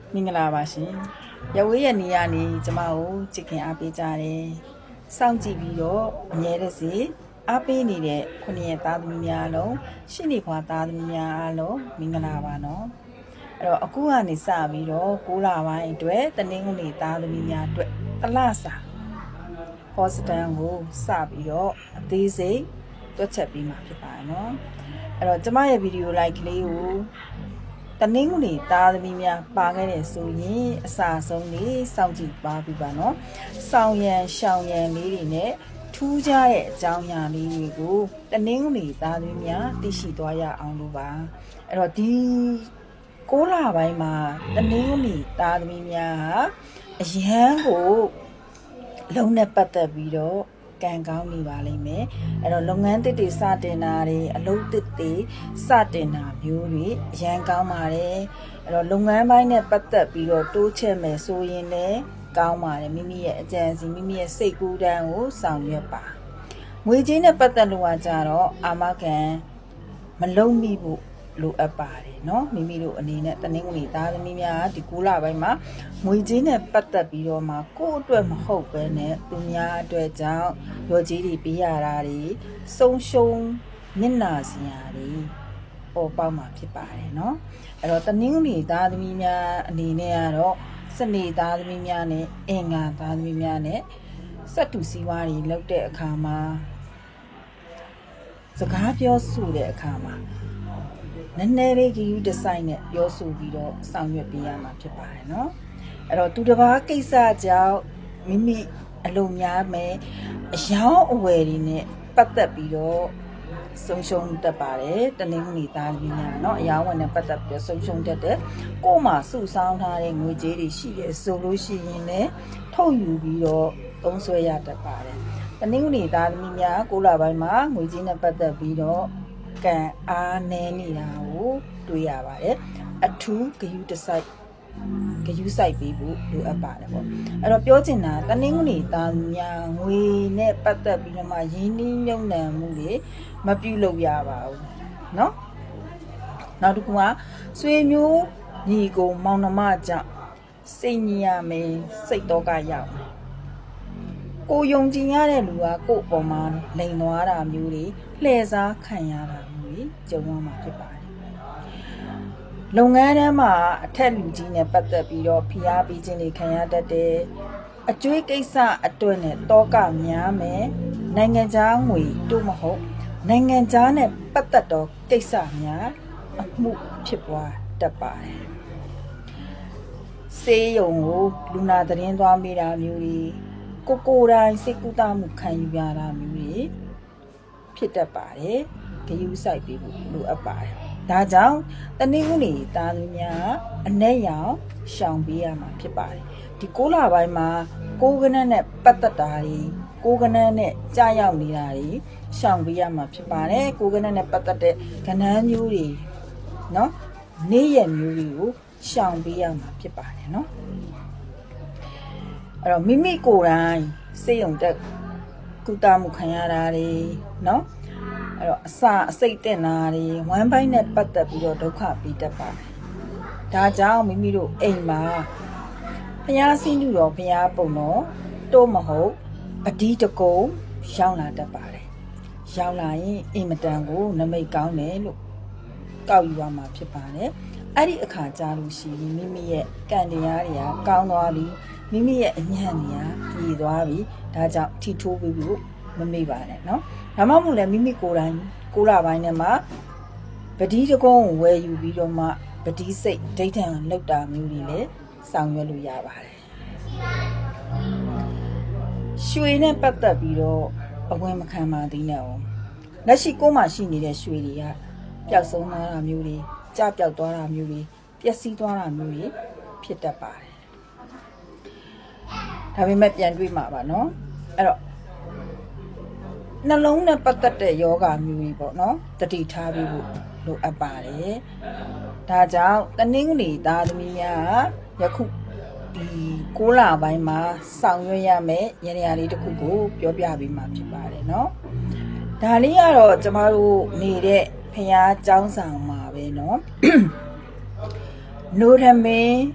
မင်္ဂလာပါရှင်ရဝေးရနေရနေကျမကိုချစ်ခင်အားပေးကြတယ်စောင့်ကြည့်ပြီးတော့အမြဲတစေအားပေးနေတဲ့ခုနှစ်ရက်သားသမီးများလုံးရှင့်နေခွာသားသမီးများအားလုံးမင်္ဂလာပါနော်အဲ့တော့အခုကနေစပြီးတော့6လပိုင်းအတွက်တနင်္ဂနွေသားသမီးများအတွက်တလစာဟောစတန်ကိုစပြီးတော့အသေးစိတ်တွက်ချက်ပြီးမှဖြစ်ပါတယ်နော်အဲ့တော့ကျမရဲ့ဗီဒီယိုလိုက်ကလေးကိုတနင်္ဂနွေသားသမီးများပါခဲ့တဲ့ဆိုရင်အစာဆုံးလေးစောင့်ကြည့်ပါပြီပါနော်ဆောင်ရန်ရှောင်ရန်လေးတွေနဲ့ထူးခြားတဲ့အကြောင်းအရာလေးတွေကိုတနင်္ဂနွေသားသမီးများသိရှိသွားရအောင်လို့ပါအဲ့တော့ဒီ6လပိုင်းမှာတနင်္ဂနွေသားသမီးများဟာအရန်ကိုလုံးနဲ့ပတ်သက်ပြီးတော့ကံကောင်းနေပါလိမ့်မယ်အဲ့တော့လုပ်ငန်းတစ်တွေစတင်တာတွေအလုပ်တစ်တွေစတင်တာမျိုးတွေအရန်ကောင်းပါတယ်အဲ့တော့လုပ်ငန်းပိုင်းနဲ့ပတ်သက်ပြီးတော့တိုးချဲ့မယ်ဆိုရင်လည်းကောင်းပါတယ်မိမိရဲ့အကြံစီမိမိရဲ့စိတ်ကူးတန်းကိုဆောင်ရွက်ပါငွေကြေးနဲ့ပတ်သက်လို့ကြတော့အာမခံမလုံးမိဖို့လိုအပ်ပါတယ်เนาะမိမိတို့အနေနဲ့တနင်္ဂနွေသားသမီးများဒီ6လပိုင်းမှာငွေကြေးနဲ့ပတ်သက်ပြီးတော့မှကိုယ့်အတွက်မဟုတ်ပဲနဲ့သူများအတွက်ကြောင့်ရောကြီးတွေပေးရတာတွေဆုံးရှုံးမျက်နှာစရာတွေပေါ်ပေါက်မှာဖြစ်ပါတယ်เนาะအဲ့တော့တနင်္ဂနွေသားသမီးများအနေနဲ့ကတော့စနေသားသမီးများနဲ့အင်္ဂါသားသမီးများနဲ့စက်တူစီးပွားတွေလုပ်တဲ့အခါမှာစကားပြောဆိုတဲ့အခါမှာနည်းနည်းလေးကြီးဒီဇိုင်းနဲ့ပြောဆိုပြီးတော့ဆောင်ရွက်ပေးရမှာဖြစ်ပါတယ်เนาะအဲ့တော့သူတစ်ပါးကိစ္စကြောင့်မိမိအလုံးများမယ်အယောင်းအဝယ်တွေနဲ့ပတ်သက်ပြီးတော့ဆုံးရှုံးတတ်ပါတယ်တနင်္ဂနွေသားကြီးများเนาะအယောင်းဝယ်နဲ့ပတ်သက်ပြီးဆုံးရှုံးတတ်တဲ့ကိုယ်မှာစုဆောင်းထားတဲ့ငွေကြေးတွေရှိတယ်ဆိုလို့ရှိရင်လည်းထုတ်ယူပြီးတော့သုံးစွဲရတတ်ပါတယ်တနင်္ဂနွေသားသမီးများ6လပိုင်းမှာငွေကြေးနဲ့ပတ်သက်ပြီးတော့ကံအားနည်းနေတာကိုတွေ့ရပါတယ်အထူးဂယုစိုက်ပေးဖို့လိုအပ်ပါတယ်ပေါ့အဲ့တော့ပြောချင်တာတနင်္ဂနွေသားများငွေနဲ့ပတ်သက်ပြီးတော့မှရင်းနှီးမြှုပ်နှံမှုတွေမပြုလုပ်ရပါဘူးเนาะနောက်တစ်ခုကဆွေမျိုးညီကိုမောင်နှမကြောင့်စိတ်ညစ်ရမယ်စိတ်တော့ကရောက်ကိုယုံကြည်ရတဲ့လူကကို့အပေါ်မှာလိန်သွားတာမျိုးတွေလှည့်စားခံရတာမျိုးတွေကြုံရမှာဖြစ်ပါတယ်လုပ်ငန်းထဲမှာအထက်လူကြီးနဲ့ပတ်သက်ပြီးတော့ဖိအားပေးခြင်းတွေခံရတတ်တယ်အကျွေးကိစ္စအတွက်နဲ့တောကများမယ်နိုင်ငံခြားငွေတို့မဟုတ်နိုင်ငံခြားနဲ့ပတ်သက်တော့ကိစ္စများအမှုဖြစ်ပွားတတ်ပါတယ်စေးရုံကိုလူနာသတင်းသွားမိတာမျိုးတွေကိုယ်တိုင်စိတ်ကူးတာမှုခံယူရတာမျိုးတွေဖြစ်တတ်ပါတယ်ဂရုစိုက်ပြီးလိုအပ်ပါတယ်ဒါကြောင့်တနင်္ဂနွေသားသမီးများအ내ရောင်ရှောင်ပေးရမှာဖြစ်ပါတယ်ဒီ6လပိုင်းမှာကိုယ်ကနန်းနဲ့ပတ်သက်တာတွေကိုယ်ကနန်းနဲ့ကြာရောက်နေတာတွေရှောင်ပေးရမှာဖြစ်ပါတယ်ကိုယ်ကနန်းနဲ့ပတ်သက်တဲ့ကဏ္ဍမျိုးတွေเนาะနေ့ရက်မျိုးတွေကိုရှောင်ပေးရမှာဖြစ်ပါတယ်เนาะအဲ့တော့မိမိကိုယ်တိုင်စိတ်ယုံတက်ကုသမှုခံရတာတွေเนาะအဲ့တော့အစိတ်တက်နာတွေဝမ်းပိုင်းနဲ့ပတ်သက်ပြီးတော့ဒုက္ခပြီးတတ်ပါတယ်ဒါကြောင့်မိမိတို့အိမ်မှာဘုရားစည်းလူတော်ဘုရားပုံတော်တိုးမဟုတ်ပတိတကုံရောက်လာတတ်ပါတယ်ရောက်လာရင်အိမ်မတန်ကိုနမိတ်ကောင်းတယ်လို့ကောက်ယူရမှာဖြစ်ပါတယ်အဲ့ဒီအခါကြာလို့ရှိရင်မိမိရဲ့ကံတရားတွေကကောင်းသွားပြီမိမိရဲ့အညံ့တွေကပြည်သွားပြီဒါကြောင့်ထိထိုးပြီးလို့မမေ့ပါနဲ့เนาะဒါမှမဟုတ်လည်းမိမိကိုယ်တိုင်6လပိုင်းထဲမှာပတိတကုံဝယ်ယူပြီးတော့မှပတိစိတ်ဒိဋ္ဌံလောက်တာမျိုးတွေလည်းဆောင်ရွက်လို့ရပါတယ်ရွှေနဲ့ပတ်သက်ပြီးတော့အဝင်မခံပါသေးနဲ့အောင်လက်ရှိကိုယ်မှာရှိနေတဲ့ရွှေတွေကပျောက်ဆုံးသွားတာမျိုးတွေကျပျောက်သွားတာမျိုးတွေပျက်စီးသွားတာမျိုးတွေဖြစ်တတ်ပါတယ်ဒါပေမဲ့ပြန်တွေးမှာပါเนาะအဲ့တော့နှလုံးနဲ့ပတ်သက်တဲ့ယောဂမျိုးတွေပေါ့နော်တတိထားပြီးဖို့လိုအပ်ပါတယ်ဒါကြောင့်တနင်္ဂနွေသားသမီးများယခုဒီ6လပိုင်းမှာဆောင်ရွက်ရမယ်ရည်ရည်လေးတစ်ခုကိုပြောပြပေးမှာဖြစ်ပါတယ်เนาะဒါလေးကတော့ကျမတို့နေတဲ့ဖျားကျောင်းဆောင်မှာပဲเนาะနိုရမင်း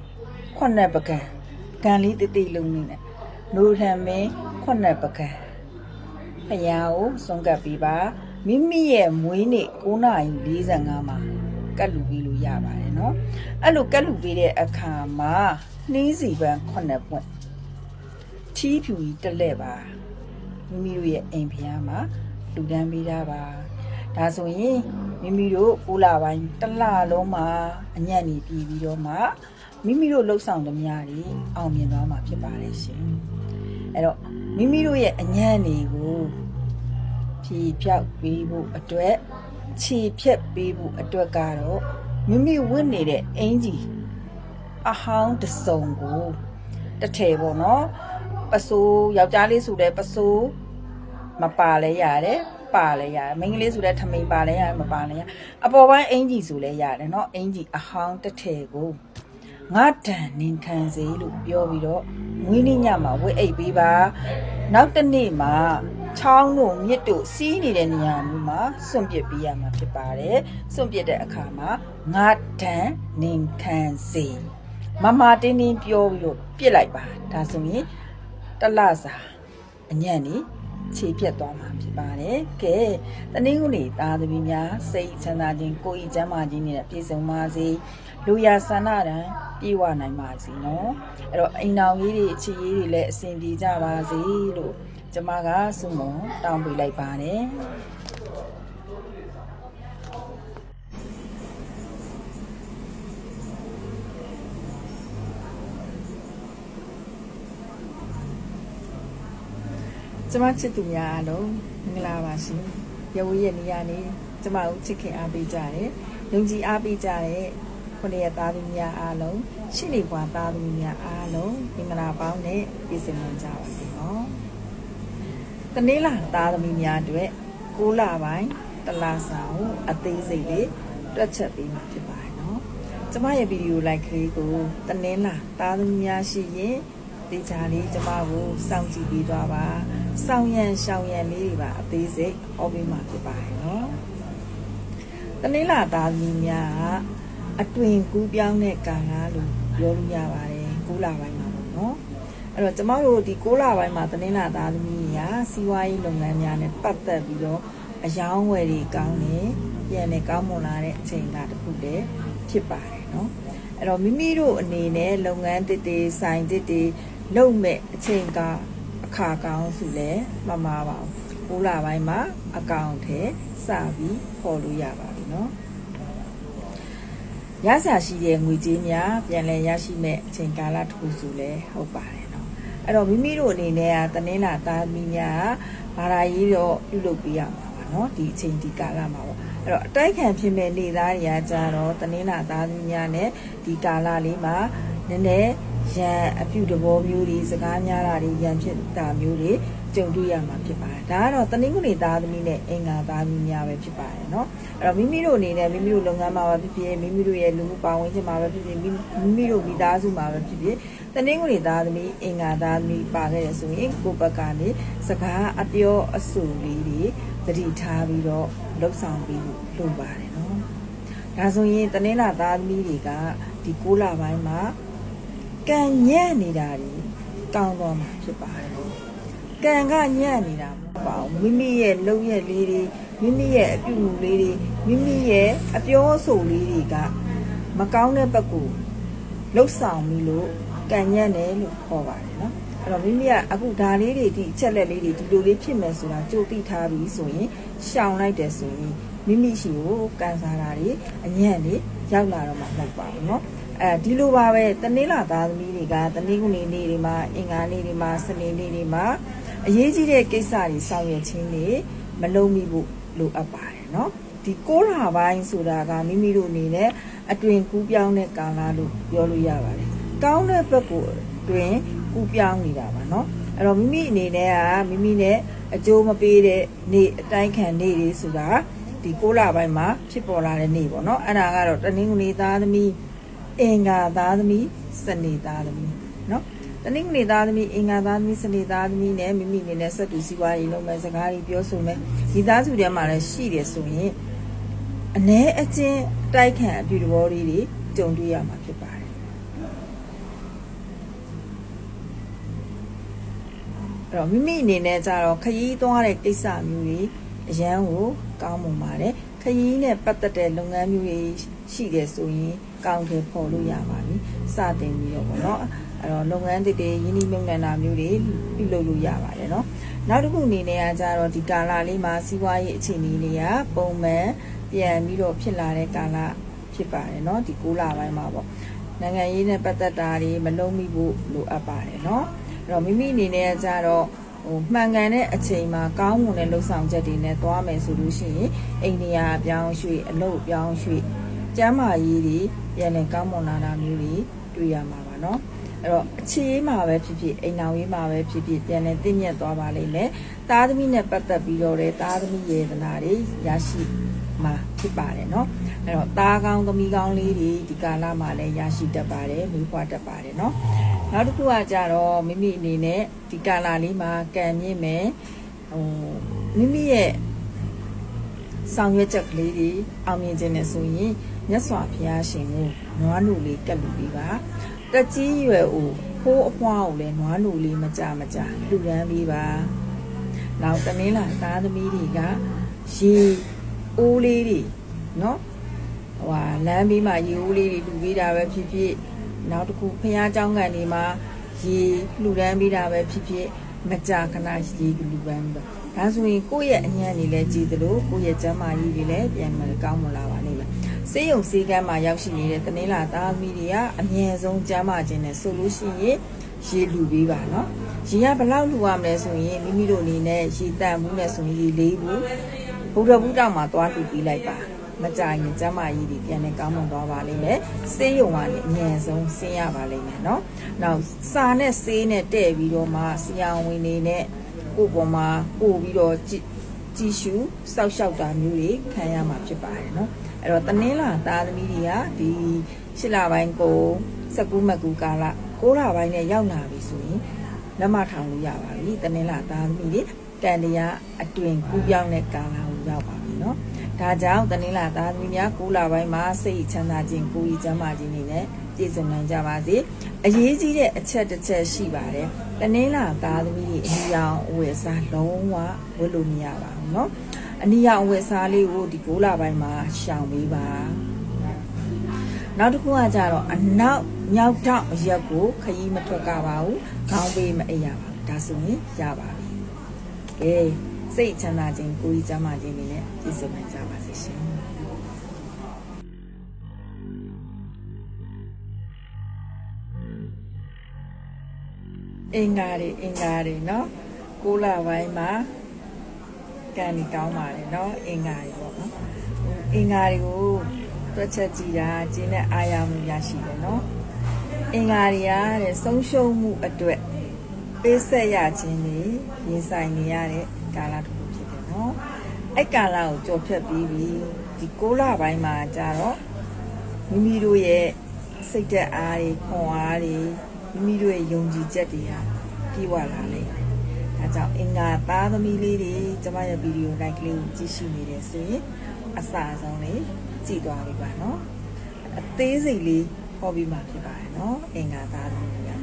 ခွန်နဲ့ပကံကန်လေးတိတိလုံးနေနဲ့နိုးထံမင်းခွန်နဲ့ပကံဖယားကိုစွန့်ကပ်ပြီးပါမိမိရဲ့မွေးနေ့9:45မှာကတ်လူပြီးလို့ရပါတယ်နော်အဲ့လိုကတ်လူပြီးတဲ့အခါမှာနှင်းစီပန်း9ပွင့်ထီးဖြူကြီးတက်လက်ပါမိမိတို့ရဲ့အိမ်ဖျားမှာလူတန်းပေးတာပါဒါဆိုရင်မိမိတို့9လပိုင်းတစ်လလုံးမှာအညံ့နေပြီးတော့မှမိမိတို့လှုပ်ဆောင်သမျှတွေအောင်မြင်သွားမှာဖြစ်ပါတယ်ရှင်အဲ့တော့မိမိတို့ရဲ့အညံ့တွေကိုဖြေဖြောက်ပေးဖို့အတွက်ခြေဖြက်ပေးဖို့အတွက်ကတော့မိမိဝတ်နေတဲ့အင်ကြီးအဟောင်းတစုံကိုတစ်ထည်ပေါ့နော်ပစိုးယောက်ျားလေးဆိုတဲ့ပစိုးမပါလဲရတယ်ပါလဲရတယ်မိန်းကလေးဆိုတဲ့ထမိန်ပါလဲရတယ်မပါလဲရအပေါ်ပိုင်းအင်ကြီးဆိုလဲရတယ်เนาะအင်ကြီးအဟောင်းတစ်ထည်ကိုငါတန်နင်ခံစေလို့ပြောပြီးတော့မွေးနေ့ညမှာဝတ်အိပ်ပေးပါနောက်တစ်နေ့မှာချောင်းတို့မြစ်တို့စီးနေတဲ့နေရာမျိုးမှာစွန့်ပစ်ပေးရမှာဖြစ်ပါတယ်စွန့်ပစ်တဲ့အခါမှာငါတန်နင်ခံစေမမတင်းတင်းပြောပြီးတော့ပြစ်လိုက်ပါဒါဆိုရင်တလစာအညံ့နေခြေပြတ်သွားမှာဖြစ်ပါတယ်ကဲတနင်္ဂနွေသားသမီးများစိတ်ချမ်းသာခြင်းကိုယ်ဤကျန်းမာခြင်းနဲ့ပြည့်စုံပါစေလူရဆန္ဒတန်ပြေဝနိုင်ပါစေနော်အဲ့တော့အိမ်တော်ကြီးတွေအခြေရေးတွေလည်းအဆင်ပြေကြပါစေလို့ကျမကဆုမွန်တောင်းပေးလိုက်ပါတယ်ကျမချစ်သူများအားလုံးမင်္ဂလာပါရှင်။ရုပ်ရည်နေရနေကျမကိုချစ်ခင်အားပေးကြတယ်။ယုံကြည်အားပေးကြတဲ့ခုနှစ်ရက်သားသမီးများအားလုံးရှိနေပွားသားသမီးများအားလုံးမင်္ဂလာပေါင်းနဲ့ပြည့်စုံကြပါစေနော်။တနေ့လာသားသမီးများအတွက်9လပိုင်းတလဆောင်အသေးစိတ်လေးတွက်ချက်ပေးမှာဖြစ်ပါတယ်နော်။ကျမရဲ့ဗီဒီယိုလိုက်ကလေးကိုတနေ့လာသားသမီးများရှိရင်ဒီချာလေးကျမကိုစောင့်ကြည့်ပြီးသွားပါဆောင်ရန်ရှောင်ရန်လေးတွေပါအသေးစိတ်ဟောပေးမှာဖြစ်ပါတယ်နော်တနေ့လာသားသမီးများအတွင်ကူးပြောင်းတဲ့ကာလလို့ပြောလို့ရပါတယ်9လပိုင်းမှာပေါ့နော်အဲ့တော့ကျမတို့ဒီ9လပိုင်းမှာတနေ့လာသားသမီးများစီးပွားရေးလုပ်ငန်းများနဲ့ပတ်သက်ပြီးတော့အယောင်းဝယ်တွေကောင်းနေပြန်နေကောင်းမွန်လာတဲ့အချိန်ကတခုတည်းဖြစ်ပါတယ်နော်အဲ့တော့မိမိတို့အနေနဲ့လုပ်ငန်းတစ်တွေဆိုင်တစ်တွေလုပ်မဲ့အချိန်ကအခါကောင်းစုလဲမမှားပါဘူး9လပိုင်းမှာအကောင့်ထဲစပြီးပေါ်လို့ရပါပြီเนาะရစရာရှိတဲ့ငွေကြေးများပြန်လည်ရရှိမဲ့အချိန်ကာလတစ်ခုစုလဲဟုတ်ပါတယ်เนาะအဲ့တော့မိမိတို့အနေနဲ့ကတနင်္လာသားသမီးများဘာသာရေးတော့ပြုလုပ်ပေးရမှာပါเนาะဒီအချိန်ဒီကာလမှာပေါ့အဲ့တော့အတိုက်ခံဖြစ်မဲ့နေသားတွေကကြတော့တနင်္လာသားသမီးများနဲ့ဒီကာလလေးမှာနည်းနည်းရန်အပြုတဘောမျိုးတွေစကားများတာတွေရန်ဖြစ်တာမျိုးတွေကြုံတွေ့ရမှာဖြစ်ပါတယ်ဒါကတော့တနင်္ဂနွေသားသမီးနဲ့အင်္ဂါသားသမီးများပဲဖြစ်ပါတယ်เนาะအဲ့တော့မိမိတို့အနေနဲ့မိမိတို့လုပ်ငန်းမှာပဲဖြစ်ဖြစ်မိမိတို့ရဲ့လူမှုပါဝင်ခြင်းမှာပဲဖြစ်ဖြစ်မိမိတို့မိသားစုမှာပဲဖြစ်ဖြစ်တနင်္ဂနွေသားသမီးအင်္ဂါသားသမီးပါခဲ့ရဆိုရင်ကိုယ့်ဘက်ကနေစကားအပြောအဆိုလေးတွေသတိထားပြီးတော့လှုပ်ဆောင်ပြီးလုပ်ပါတယ်เนาะဒါဆိုရင်တနင်္လာသားသမီးတွေကဒီ9လပိုင်းမှာကံညံ့နေတာတွေကောင်းသွားမှာဖြစ်ပါတယ်ကံကညံ့နေတာမဟုတ်ပါဘူးမိမိရဲ့လုပ်ရက်လေးတွေမိမိရဲ့အပြုအမူလေးတွေမိမိရဲ့အပြောအဆိုလေးတွေကမကောင်းတဲ့ဘက်ကိုလှုပ်ဆောင်ပြီးလို့ကံညံ့တယ်လို့ခေါ်ပါတယ်နော်အဲ့တော့မိမိကအခုဒါလေးတွေဒီအချက်လက်လေးတွေဒီလိုလေးဖြစ်မယ်ဆိုတာကြိုသိထားပြီးဆိုရင်ရှောင်လိုက်တယ်ဆိုရင်မိမိရှိကိုကံစားတာတွေအညံ့တွေရောက်လာတော့မှမဟုတ်ပါဘူးနော်ဒီလိုပါပဲတနေ့လာသားသမီးတွေကတနေ့ကုန်နေ့တွေမှာအင်္ဂါနေ့တွေမှာစနေနေ့တွေမှာအရေးကြီးတဲ့ကိစ္စတွေဆောင်ရွက်ခြင်းတွေမလုပ်မိဖို့လိုအပ်ပါတယ်เนาะဒီ9လပိုင်းဆိုတာကမိမိတို့အနေနဲ့အတွင်ကူးပြောင်းတဲ့ကာလလို့ပြောလို့ရပါတယ်ကောင်းတဲ့ဘက်ကိုအတွင်ကူးပြောင်းနေတာပါเนาะအဲ့တော့မိမိအနေနဲ့ကမိမိနဲ့အကျိုးမပေးတဲ့နေ့အတိုင်းခံနေ့တွေဆိုတာဒီ9လပိုင်းမှာဖြစ်ပေါ်လာတဲ့နေ့ပေါ့เนาะအဲ့ဒါကတော့တနင်္ဂနွေသားသမီးအင်္ဂါသားသမီးစနေသားသမီးเนาะတနင်္ဂနွေသားသမီးအင်္ဂါသားသမီးစနေသားသမီးနဲ့မိမိအနေနဲ့ဆက်တူစီးပွားရေးလုပ်မယ်စကားတွေပြောဆိုမယ်ဒီသားစုထဲမှာလည်းရှိတယ်ဆိုရင်အ ਨੇ အချင်းတိုက်ခံအပြုသဘောလေးတွေကြုံတွေ့ရမှာဖြစ်ပါတယ်တော့မိမိအနေနဲ့ကြတော့ခရီးသွားတဲ့ကိစ္စမျိုးတွေအရန်ကိုကောင်းမွန်ပါတယ်ခရီးနဲ့ပတ်သက်တဲ့လုပ်ငန်းမျိုးတွေရှိတယ်ဆိုရင်ကောင်းတယ်ပေါ်လို့ရပါပြီစတင်ပြီးတော့ပေါ့နော်အဲ့တော့လုပ်ငန်းတွေရင်းနှီးမြှုပ်နှံတာမျိုးတွေပြုလုပ်လို့ရပါတယ်နော်နောက်တစ်ခုအနေနဲ့ကကြတော့ဒီကာလလေးမှာစီးပွားရေးအခြေအနေတွေကပုံမှန်ပြန်ပြီးတော့ဖြစ်လာတဲ့ကာလဖြစ်ပါတယ်နော်ဒီ6လပိုင်းမှာပေါ့နိုင်ငံရေးနဲ့ပတ်သက်တာတွေမလုံးမိဖို့လိုအပ်ပါတယ်နော်အဲ့တော့မိမိအနေနဲ့ကြတော့မှန်ကန်တဲ့အချိန်မှာကောင်းမွန်တဲ့လှုပ်ဆောင်ချက်တွေနဲ့သွားမယ်ဆိုလို့ရှိရင်အိန္ဒိယပြောင်းရွှေ့အလုပ်ပြောင်းရွှေ့ကျမ်းမာရေးတွေပြန်လည်ကောင်းမွန်လာတာမျိုးတွေတွေ့ရမှာပါနော်အဲ့တော့အခြေရေးမှာပဲဖြစ်ဖြစ်အိမ်အောင်ရေးမှာပဲဖြစ်ဖြစ်ပြန်လည်တည်မြတ်သွားပါလိမ့်မယ်သားသမီးနဲ့ပတ်သက်ပြီးတော့တဲ့သားသမီးယေသနာတွေရရှိမှာဖြစ်ပါတယ်နော်အဲ့တော့သားကောင်းသမီးကောင်းလေးတွေဒီကာလမှာလည်းရရှိတတ်ပါတယ်မွေးဖွားတတ်ပါတယ်နော်နောက်တစ်ခုကကြတော့မိမိအနေနဲ့ဒီကာလလေးမှာကံမြင့်မယ်မိမိရဲ့ဆောင်ရွက်ချက်ကလေးတွေအောင်မြင်ခြင်းနဲ့ဆိုရင်မြတ်စွာဘုရားရှင်ကိုနွားနုလေးကပ်လူပြီးပါတက်ကြီးရွယ်ကိုဖိုးအဖွားကိုလည်းနွားနုလေးမကြလူရန်ပြီးပါနောက်တနင်္လာသားသမီးတွေကရေအိုးလေးတွေနော်လမ်းဘေးမှာရေအိုးလေးတွေလူပေးတာပဲဖြစ်ဖြစ်နောက်တစ်ခုဖះเจ้าကန်တွေမှာရေလှူဒန်းပေးတာပဲဖြစ်ဖြစ်မကြာခဏရေလူပန်းပြီးတော့ဒါဆိုရင်ကိုယ့်ရဲ့အညံ့တွေလည်းကြည်သလိုကိုယ့်ရဲ့ကျန်းမာရေးတွေလည်းပြန်မကောင်းမလာပါလိမ့်မယ်ဆေးရုံဆေးကမ်းမှာရောက်ရှိနေတဲ့တနင်္လာသားသမီးတွေကအမြဲဆုံးကျန်းမာခြင်းနဲ့ဆိုလို့ရှိရင်ရေလူပေးပါနော်ရေကဘယ်လောက်လူရမလဲဆိုရင်မိမိတို့အနေနဲ့ရေတန်ဘူးနဲ့ဆိုရင်ရေလေးဘူးဘုရားဘူးတောင်မှာသွားတူပြီးလိုက်ပါမကြရင်ကျမကြီးတွေပြန်နေကောင်းမွန်သွားပါလိမ့်မယ်ဆေးရုံကနေအမြဲဆုံးဆင်းရပါလိမ့်မယ်เนาะနောက်စာနဲ့ဆေးနဲ့တဲ့ပြီးတော့မှဆရာဝန်နေနဲ့ကိုယ်ပေါ်မှာပို့ပြီးတော့ကြည့်ရှုစောက်ရှောက်တာမျိုးတွေခံရမှာဖြစ်ပါတယ်เนาะအဲ့တော့တနင်္လာသားသမီးတွေကဒီ8လပိုင်းကို19မကူကာလ9လပိုင်းနဲ့ရောက်လာပြီဆိုရင်လက်မထောင်လို့ရပါပြီတနင်္လာသားသမီးတွေတန်တရားအတွင်ကူးပြောင်းတဲ့ကာလကိုရောက်ပါပြီเนาะဒါကြောင့်တနင်္လာသားသမီးများ9လပိုင်းမှာစိတ်ချမ်းသာခြင်းကိုယ်ကြီးကျန်းမာခြင်းတွေနဲ့ပြည့်စုံနိုင်ကြပါစေအရေးကြီးတဲ့အချက်တစ်ချက်ရှိပါတယ်တနင်္လာသားသမီးတွေအနီရောင်အဝတ်အစားလုံးဝဝတ်လို့မရပါဘူးเนาะအနီရောင်အဝတ်အစားလေးကိုဒီ9လပိုင်းမှာရှောင်ပေးပါနောက်တစ်ခုကကြတော့အနောက်မြောက်တောင်ရက်ကိုခရီးမထွက်ကပါဘူးခေါင်းပေးမအိပ်ရပါဘူးဒါဆိုရင်ရပါပြီကဲစိတ်ချမ်းသာခြင်းကိုယ်ကြီးကျန်းမာခြင်းတွေနဲ့ပြည့်စုံနိုင်ကြပါစေရှင်အင်္ဂါတွေเนาะ9လပိုင်းမှာကံဒီကောင်းပါတယ်เนาะအင်္ဂါတွေပေါ့နော်အင်္ဂါတွေကိုတွက်ချက်ကြည့်တာကျင်းတဲ့အာရမှုရရှိတယ်เนาะအင်္ဂါတွေကတဲ့ဆုံးရှုံးမှုအတွက်ပေးဆက်ရခြင်းတွေရင်ဆိုင်နေရတဲ့ကာလတစ်ခုဖြစ်တယ်เนาะအဲ့ကာလကိုကြော်ဖြတ်ပြီးပြီဒီ6လပိုင်းမှာကြတော့မိမိတို့ရဲ့စိတ်သက်အားတွေခွန်အားတွေမိမိတို့ရဲ့ယုံကြည်ချက်တွေဟာပြေဝလာလိမ့်မယ်ဒါကြောင့်အင်္ဂါသားသမီးလေးတွေကျမရဲ့ဗီဒီယိုလိုက်ကလေးကိုကြည့်ရှုနေတယ်ဆိုရင်အစအဆုံးလေးကြည့်သွားပြီပါเนาะအသေးစိတ်လေးဟောပြီးမှဖြစ်ပါတယ်เนาะအင်္ဂါသားသမီးတွေ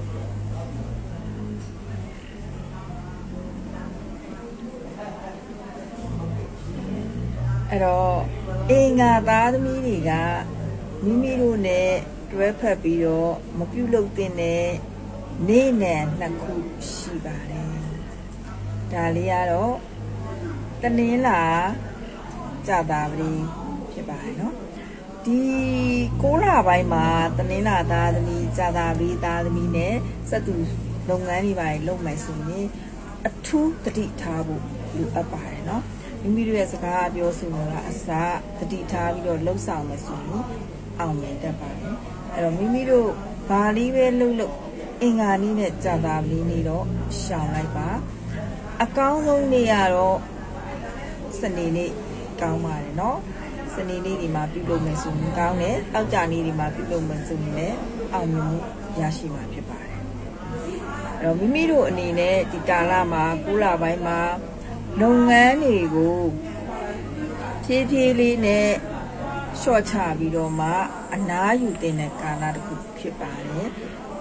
အဲ့တော့အင်္ဂါသားသမီးတွေကမိမိတို့နဲ့တွဲဖက်ပြီးတော့မပြုတ်လုပ်တဲ့နေ့နဲ့နှစ်ခုရှိပါတယ်ဒါလေးကတော့တနင်္လာကြာတာပတိဖြစ်ပါတယ်เนาะဒီ6လပိုင်းမှာတနင်္လာသားသမီးကြာတာပတိသားသမီးနဲ့စက်သူလုပ်ငန်းတွေပါလုပ်မယ်ဆိုရင်အထူးတတိထားဖို့လိုအပ်ပါတယ်เนาะမိမိတို့ရဲ့စကားပြောဆိုတာအစတတိထားပြီးတော့လှုပ်ဆောင်မယ်ဆိုရင်အောင်မြင်တတ်ပါတယ်အဲ့တော့မိမိတို့ဘာလေးပဲလှုပ်အင်္ဂါနေ့နဲ့ကြာတာလေးနေ့တော့ရှောင်လိုက်ပါအကောင်းဆုံးနေ့ကတော့စနေနေ့ကောင်းပါတယ်เนาะစနေနေ့ဒီမှာပြုလုပ်မယ်ဆိုရင်ကောင်းတယ်တောက်ကြနေ့ဒီမှာပြုလုပ်မယ်ဆိုရင်လည်းအောင်မြင်မှုရရှိမှာဖြစ်ပါတယ်အဲ့တော့မိမိတို့အနေနဲ့ဒီကာလမှာ9လပိုင်းမှာလုပ်ငန်းတွေကိုဖြည်းဖြည်းလေးနဲ့လျှော့ချပြီးတော့မှအနားယူတဲ့ကာလတစ်ခုဖြစ်ပါတယ်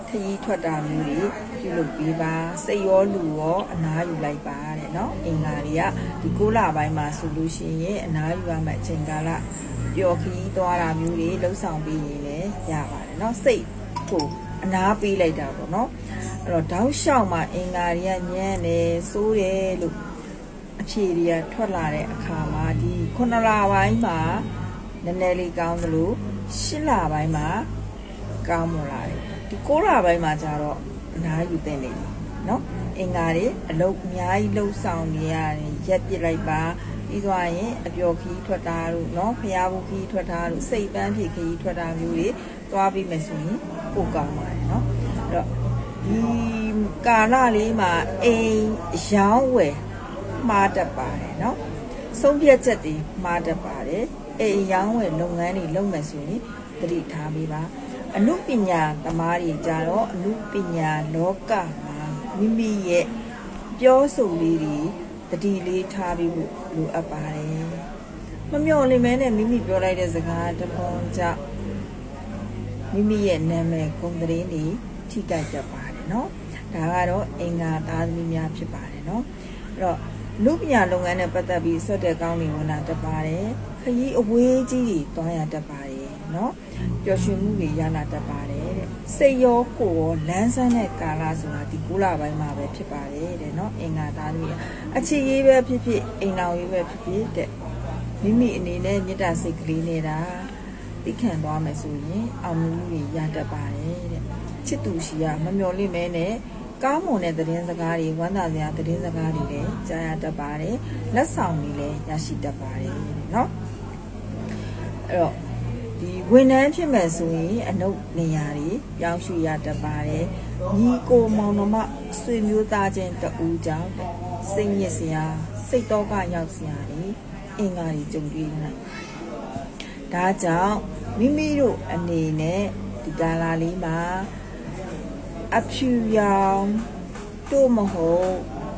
ခရီးထွက်တာမျိုးတွေပြုလုပ်ပေးပါစိတ်ရောလူရောအနားယူလိုက်ပါတဲ့နော်အင်္ဂါတွေကဒီ9လပိုင်းမှာဆိုလို့ရှိရင်အနားယူရမယ့်အချိန်ကာလပျော်ခရီးသွားတာမျိုးတွေလှုပ်ဆောင်ပေးရင်လည်းရပါတယ်နော်စိတ်ကိုအနားပေးလိုက်တာပေါ့နော်အဲ့တော့တောက်လျှောက်မှာအင်္ဂါတွေကညံ့နေစိုးတယ်လို့အဖြေတွေကထွက်လာတဲ့အခါမှာဒီ9လပိုင်းမှာနည်းနည်းလေးကောင်းသလို10လပိုင်းမှာကောင်းမလာတယ်ဒီ9လပိုင်းမှာကျတော့အနားယူတဲ့နေပြီနော်အင်္ဂါတွေအလုပ်အများကြီးလှုပ်ဆောင်နေရတယ်ရက်ပစ်လိုက်ပါပြီးသွားရင်အပျော်ခီးထွက်တာတို့နော်ဖျားဘူးခီးထွက်တာတို့စိတ်ပန်းဖြည့်ခီးထွက်တာမျိုးတွေသွားပြီးမယ်ဆိုရင်ပိုကောင်းပါတယ်နော်အဲ့တော့ဒီကာလလေးမှာအိမ်ရောင်းဝယ်မှားတတ်ပါတယ်နော်ဆုံးဖြတ်ချက်တွေမှားတတ်ပါတယ်အိမ်ရောင်းဝယ်လုပ်ငန်းတွေလုပ်မယ်ဆိုရင်သတိထားပေးပါအနုပညာသမားတွေကြတော့အနုပညာလောကမှာမိမိရဲ့ပြောဆိုလေးတွေတတိလေးထားပြီးဖို့လိုအပ်ပါတယ်မမျှော်လင့်မဲနဲ့မိမိပြောလိုက်တဲ့စကားတစ်ပုံကြောင့်မိမိရဲ့နာမည်ဂုဏ်သတင်းတွေထိခိုက်တတ်ပါတယ်နော်ဒါကတော့အင်္ဂါသားသမီးများဖြစ်ပါတယ်နော်အဲ့တော့လူပညာလုပ်ငန်းနဲ့ပတ်သက်ပြီးဆွတ်တဲ့ကောင်းတွေဝင်လာတတ်ပါတယ်ခရီးအဝေးကြီးတွေတွားရတတ်ပါတယ်နော်ပျော်ရွှင်မှုတွေရလာတတ်ပါတယ်တဲ့စိတ်ရောကိုယ်ရောလန်းဆန်းတဲ့ကာလဆိုတာဒီ9လပိုင်းမှာပဲဖြစ်ပါတယ်တဲ့နော်အင်္ဂါသားသမီးအခြေရေးပဲဖြစ်ဖြစ်အိမ်တော်ရေးပဲဖြစ်ဖြစ်တဲ့မိမိအနေနဲ့မေတ္တာစိတ်ကလေးနေတာသိခံသွားမယ်ဆိုရင်အောင်မြင်မှုတွေရတတ်ပါတယ်တဲ့ချစ်သူရှိရမမျှော်လင့်မဲနဲ့ကောင်းမွန်တဲ့သတင်းစကားတွေဝမ်းသာစရာသတင်းစကားတွေလည်းကြားရတတ်ပါတယ်လက်ဆောင်တွေလည်းရရှိတတ်ပါတယ်เนาะအဲ့တော့ဒီဝန်ထမ်းဖြစ်မယ်ဆိုရင်အနုနေရာတွေပြောင်းရွှေ့ရတတ်ပါတယ်ညီကိုမောင်နှမဆွေမျိုးသားချင်းတူကြောင့်စိတ်ညစ်စရာစိတ်တော့ကရောက်စရာတွေအင်္ဂါတွေကြုံတွေ့နိုင်ဒါကြောင့်မိမိတို့အနေနဲ့ဒီကာလလေးမှာအဖြူရောင်တို့မဟုတ်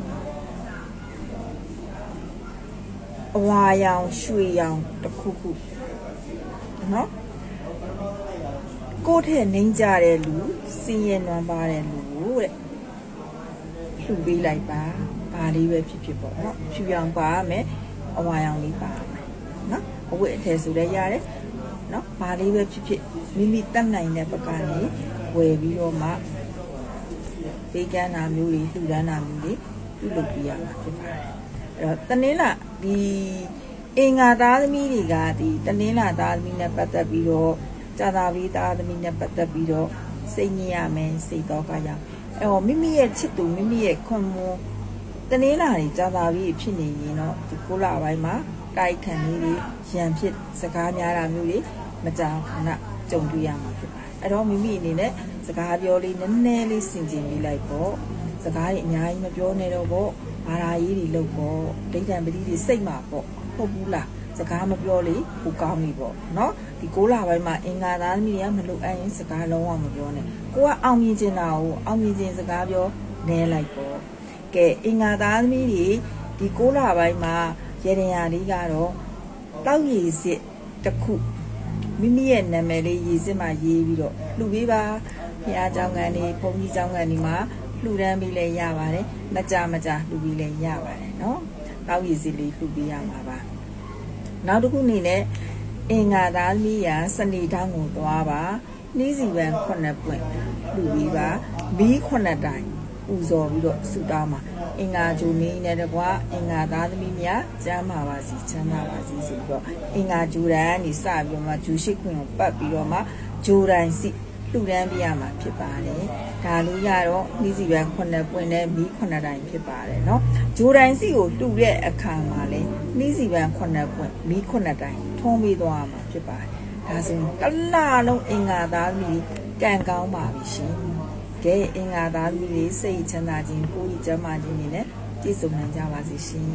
အဝါရောင်ရွှေရောင်တစ်ခုခုနော်ကိုယ့်ထက်နှိမ့်ကြတဲ့လူစင်ရနွမ်းပါတဲ့လူတဲ့လှူပေးလိုက်ပါဘာလေးပဲဖြစ်ဖြစ်ပေါ့နော်ဖြူရောင်ပါမယ်အဝါရောင်လေးပါမယ်နော်အဝတ်အထည်ဆိုလည်းရတယ်နော်ဘာလေးပဲဖြစ်ဖြစ်မိမိတတ်နိုင်တဲ့ဘက်ကနေဝယ်ပြီးတော့မှပေးကမ်းတာမျိုးတွေလှူဒန်းတာမျိုးတွေပြုလုပ်ပြရမှာဖြစ်ပါတယ်အဲ့တော့တနင်္လာဒီအင်္ဂါသားသမီးတွေကဒီတနင်္လာသားသမီးနဲ့ပတ်သက်ပြီးတော့ကြာသာပြီးသားသမီးနဲ့ပတ်သက်ပြီးတော့စိတ်ညစ်ရမယ်စိတ်တော့ကရအဲ့တော့မိမိရဲ့ချစ်သူမိမိရဲ့ခွန်မွန်တနင်္လာတွေကြာသာပြီးဖြစ်နေရင်တော့ဒီ9လပိုင်းမှာတိုက်ခံလေးတွေရံဖြစ်စကားများတာမျိုးတွေမကြောက်ခဏကြုံတွေ့ရမှာဖြစ်ပါတယ်အဲ့တော့မိမိအနေနဲ့စကားပြောလေးနည်းနည်းလေးစင်ကြင်ပြီးလိုက်ပေါ့စကားတွေအများကြီးမပြောနဲ့တော့ပေါ့ဘာသာရေးတွေလုပ်ပေါ့ဒိဋ္ဌံပတိတွေစိတ်မှာပေါ့ဟုတ်ဘူးလားစကားမပြောလေဟိုကောင်းပြီပေါ့နော်ဒီ9လပိုင်းမှာအင်္ဂါသားသမီးတွေကမလုပ်အပ်ရင်စကားလုံးဝမပြောနဲ့ကိုကအောင်မြင်ချင်တာကိုအောင်မြင်ချင်စကားပြောနဲလိုက်ပေါ့ကဲအင်္ဂါသားသမီးတွေဒီ9လပိုင်းမှာရေရင်ရာလေးကတော့တောက်ရည်စစ်တစ်ခုမိမိရဲ့နာမည်လေးရည်စစ်မှာရေးပြီးတော့လှူပေးပါဘုရားကျောင်းကန်တွေဘုန်းကြီးကျောင်းကန်တွေမှာလှူဒန်းပြီးလဲရပါတယ်မကြလှူပြီးလဲရပါတယ်နော်တောက်ရည်စစ်လေးလှူပေးရမှာပါနောက်တစ်ခုအနေနဲ့အင်္ဂါသားသမီးရစနေတောင်းကိုသွားပါနှီးစီပန်း9ပွင့်လှူပေးပါမီး9တိုင်ပူဇော်ပြီးတော့ဆုတောင်းပါအင်္ဂါဂျူနေနဲ့တကွာအင်္ဂါသားသမီးများကျမ်းပါပါစီချမ်းသာပါစီဆိုပြီးတော့အင်္ဂါဂျူရန်ကနေစပြီးတော့မှဂျူရှိခွင်ကိုပတ်ပြီးတော့မှဂျူတိုင်းစီလှူဒန်းပြရမှာဖြစ်ပါတယ်ဒါလေးကတော့နှီးစီပန်း9ပွင့်နဲ့မီး9တိုင်ဖြစ်ပါတယ်เนาะဂျူတိုင်းစီကိုလှူတဲ့အခါမှာလဲနှီးစီပန်း9ပွင့်မီး9တိုင်ထုံးပေးသွားမှာဖြစ်ပါတယ်ဒါဆိုရင်တစ်လလုံးအင်္ဂါသားသမီးကံကောင်းပါပြီရှင်ကဲအင်္ဂါသားသမီးတွေစိတ်ချမ်းသာခြင်းကိုယ်ကြီးကျန်းမာခြင်းတွေနဲ့ပြည့်စုံနိုင်ကြပါစေရှင်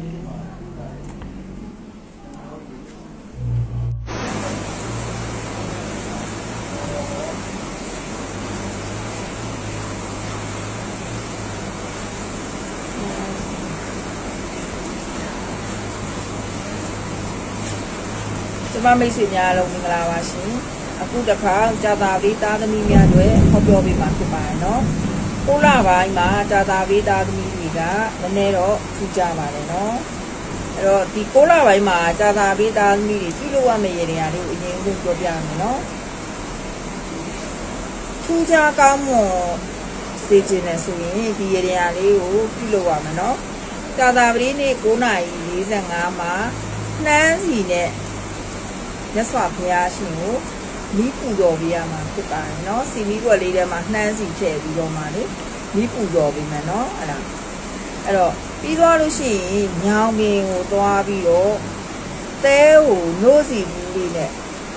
ကျမမိတ်ဆွေများအားလုံးမင်္ဂလာပါရှင်အခုတစ်ခါကြာတာလေးသားသမီးများတွေဟောပြောပေးမှာဖြစ်ပါတယ်နော်ကိုလပိုင်းမှာကြာတာလေးသားသမီးတွေကနည်းနည်းတော့ထူးကြပါတယ်နော်အဲ့တော့ဒီကိုလပိုင်းမှာကြာတာလေးသားသမီးတွေပြုလုပ်ရမယ့်ရေတွေကလေးကိုအရင်ဆုံးပြောပြမယ်နော်ထူးခြားကောင်းမွန်စေခြင်းနဲ့ဆိုရင်ဒီရေတွေကလေးကိုပြုလုပ်ရမယ်နော်ကြာတာပတိနေ့9:45မှာနှမ်းစီနဲ့မြတ်စွာဘုရားရှင်ကိုမိပူတော်ပေးရမှာဖြစ်ပါတယ်เนาะစီမီကွက်လေးထဲမှာနှမ်းစီထည့်ပြီးတော့မှလေမိပူတော်ပေးမယ်เนาะအဲ့တော့ပြီးသွားလို့ရှိရင်ညောင်ပင်ကိုသွားပြီးတော့တဲကိုနိုးစီဘူးလေးနဲ့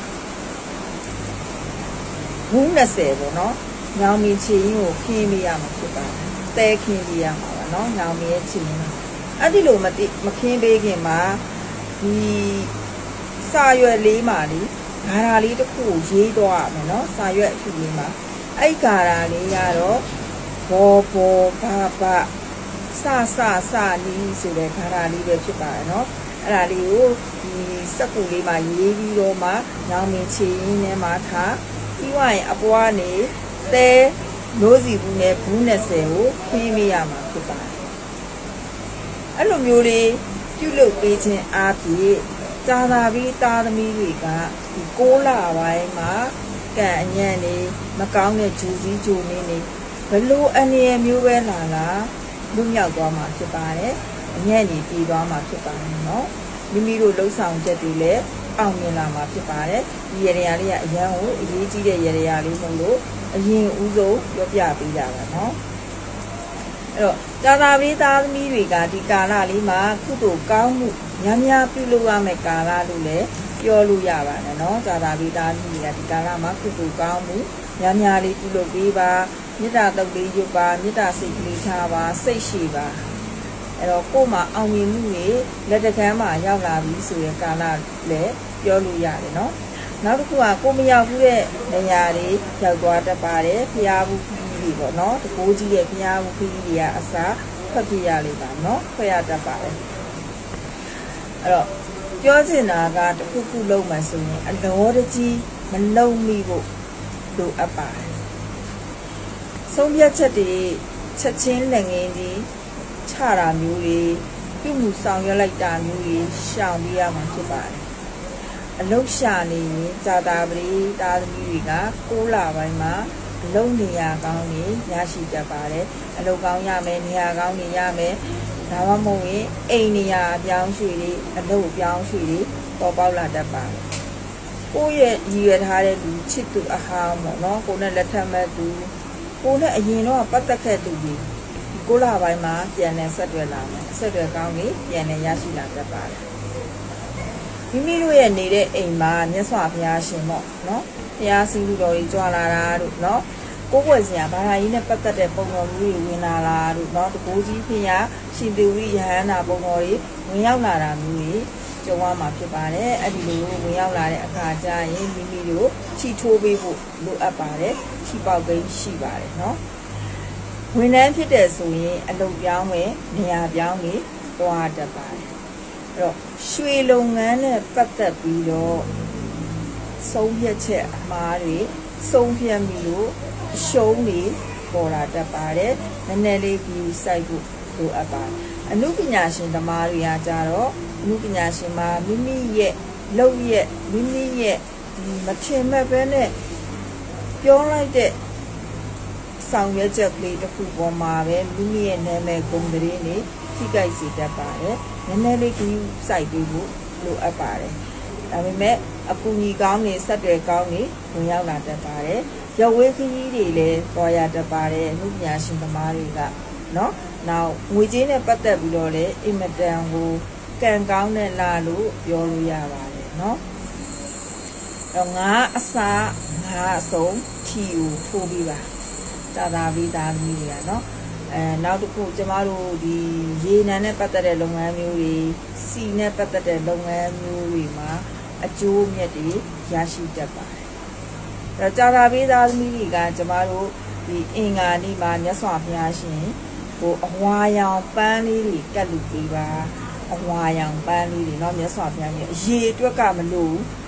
ဘူး20ပေါ့เนาะညောင်ပင်ချီရင်ကိုခင်းပေးရမှာဖြစ်ပါတယ်တဲခင်းပေးရမှာပါเนาะညောင်ပင်ရဲ့ချီရင်အဲ့ဒီလိုမခင်းပေးခင်မှာဒီစာရွက်လေးမှာလေဂါရာလေးတစ်ခုကိုရေးသွားရမယ်နော်စာရွက်အထူလေးမှာအဲ့ဂါရာလေးရတော့ဘောဘာစနီးဆိုတဲ့ဂါရာလေးပဲဖြစ်ပါတယ်နော်အဲ့ဒါလေးကိုဒီစက်ကူလေးမှာရေးပြီးတော့မှညောင်မင်းချီရင်းထဲမှာထားပြီးွားရင်အပွားနေတဲနိုးစီဘူးနဲ့ဘူး20ကိုခင်းမိရမှာဖြစ်ပါတယ်အဲ့လိုမျိုးလေးပြုလုပ်ပေးခြင်းအားဖြင့်ကြာတာပြီးသားသမီးတွေကဒီ6 လပိုင်းမှာကံအညံ့နေမကောင်းတဲ့ဂျူစည်းဂျူနေနေဘလို့အနေရမျိုးပဲလာလွတ်မြောက်သွားမှာဖြစ်ပါတယ်အညံ့နေတည်သွားမှာဖြစ်ပါတယ်เนาะမိမိတို့လှုပ်ဆောင်ချက်တွေလည်းအောင်မြင်လာမှာဖြစ်ပါတယ်ဒီရေရာလေးကအရန်ကိုအရေးကြီးတဲ့ရေရာလေးမို့လို့အရင်ဦးဆုံးပြောပြပေးကြပါเนาะအဲ့တော့ကြာတာပြီးသားသမီးတွေကဒီကာလလေးမှာကုသိုလ်ကောင်းမှုများများပြုလုပ်ရမယ့်ကာလလို့လည်းပြောလို့ရပါတယ်เนาะကြာတာပြီးသားသမီးတွေကဒီကာလမှာကုသိုလ်ကောင်းမှုများများလေးပြုလုပ်ပေးပါမေတ္တာတုတ်လေးရွတ်ပါမေတ္တာစိတ်ကလေးထားပါစိတ်ရှိပါအဲ့တော့ကိုယ်မှာအောင်မြင်မှုတွေလက်တကမ်းမှာရောက်လာပြီဆိုရင်ကာလလည်းပြောလို့ရတယ်เนาะနောက်တစ်ခုကကိုမရောက်ဘူးတဲ့နေရာတွေရောက်သွားတတ်ပါတယ်ဖျားဘူးပြီပေါ့เนาะတကိုးကြီးရဲ့ဖျားဘူးခီးတွေကအစားဖတ်ပြရလိမ့်ပါเนาะခွဲရတတ်ပါတယ်အဲ့တော့ပြောချင်တာကတခုခုလုံးမှဆိုရင်အလောတကြီးမလုံးမိဖို့လိုအပ်ပါတယ်ဆုံးဖြတ်ချက်တွေချက်ချင်းလက်ငင်းကြီးချတာမျိုးတွေပြုမှုဆောင်ရွက်လိုက်တာမျိုးတွေရှောင်ပြရမှာဖြစ်ပါတယ်အလုတ်ရှာနေရင်ဇာတာပတိသားသမီးတွေက6 လပိုင်းမှာအလုံးနေရာကောင်းနေရရှိတတ်ပါတယ်အလုတ်ကောင်းရမယ်နေရာကောင်းနေရမယ်ဒါမှမဟုတ်ရင်အိမ်နေရာအပြောင်းရွှေ့တွေအလုတ်အပြောင်းရွှေ့တွေပေါ်ပေါက်လာတတ်ပါတယ်ကိုယ့်ရဲ့ရည်ရွယ်ထားတဲ့လူချစ်သူအဟောင်းပေါ့နော်ကိုယ်နဲ့လက်ထပ်မဲ့သူကိုယ်နဲ့အရင်တော့ပတ်သက်ခဲ့သူတွေ6 လပိုင်းမှာပြန်လည်ဆက်သွယ်လာမယ်ဆက်သွယ်ကောင်းနေပြန်လည်ရရှိလာတတ်ပါတယ်မိမိတို့ရဲ့နေတဲ့အိမ်မှာမြတ်စွာဘုရားရှင်ပေါ့နော်ဘုရားစည်းလူတော်ကြီးကြွလာတာတို့နော်ကိုယ်ွယ်စရာဘာသာရေးနဲ့ပတ်သက်တဲ့ပုံတော်မျိုးတွေဝင်လာတာတို့နော်တကိုးကြီးဖျားရှင်သေဝိရဟန္တာပုံတော်တွေဝင်ရောက်လာတာမျိုးတွေကြုံရမှာဖြစ်ပါတယ်အဲ့ဒီလိုဝင်ရောက်လာတဲ့အခါကျရင်မိမိတို့ချီထိုးပေးဖို့လိုအပ်ပါတယ်ချီပေါက်ကိန်းရှိပါတယ်နော်ဝန်ထမ်းဖြစ်တဲ့ဆိုရင်အလုပ်ပြောင်းမယ်နေရာပြောင်းပြီးသွားတတ်ပါတယ်အဲ့တော့ရွှေလုပ်ငန်းနဲ့ပတ်သက်ပြီးတော့ဆုံးဖြတ်ချက်အမှားတွေဆုံးဖြတ်မိလို့ရှုံးနေပေါ်လာတတ်ပါတယ်နည်းနည်းလေး view စိုက်ဖို့လိုအပ်ပါတယ်အနုပညာရှင်သမားတွေကကြတော့အနုပညာရှင်မှာမိမိရဲ့လုပ်ရဲ့မိမိရဲ့ဒီမထင်မဲ့ပဲနဲ့ပြောလိုက်တဲ့ဆောင်ရွက်ချက်ကလေးတစ်ခုပေါ်မှာပဲမိမိရဲ့နာမည်ဂုဏ်သတင်းတွေထိကြိုက်စေတတ်ပါတယ်နည်းနည်းလေး view စိုက်ပေးဖို့လိုအပ်ပါတယ်ဒါပေမဲ့အကူအညီကောင်းနေဆက်တွေကောင်းနေဝင်ရောက်လာတတ်ပါတယ်ရဝေးခရီးတွေလည်းပေါ်ရတတ်ပါတယ်အမှုပညာရှင်သမားတွေကနော်နောက်ငွေကြေးနဲ့ပတ်သက်ပြီးတော့လည်းအင်မတန်ကိုကံကောင်းတဲ့လာလို့ပြောလို့ရပါတယ်နော်တော့ငါအစားငါအဆုံးထီကိုထိုးပြီးပါတာတာပြီးသားသမီးတွေကနော်နောက်တစ်ခုကျမတို့ဒီရေနံနဲ့ပတ်သက်တဲ့လုပ်ငန်းမျိုးတွေစီနဲ့ပတ်သက်တဲ့လုပ်ငန်းမျိုးတွေမှာအကျိုးမြတ်တွေရရှိတတ်ပါတယ်။ကြာတာပေးသားသမီးတွေကကျမတို့ဒီအင်္ဂါနေ့မှာမြတ်စွာဘုရားရှင်ကိုအဝါရောင်ပန်းလေးတွေကတ်လူပေးပါအဝါရောင်ပန်းလေးတွေเนาะမြတ်စွာဘုရားရှင်အရေအတွက်ကမလို့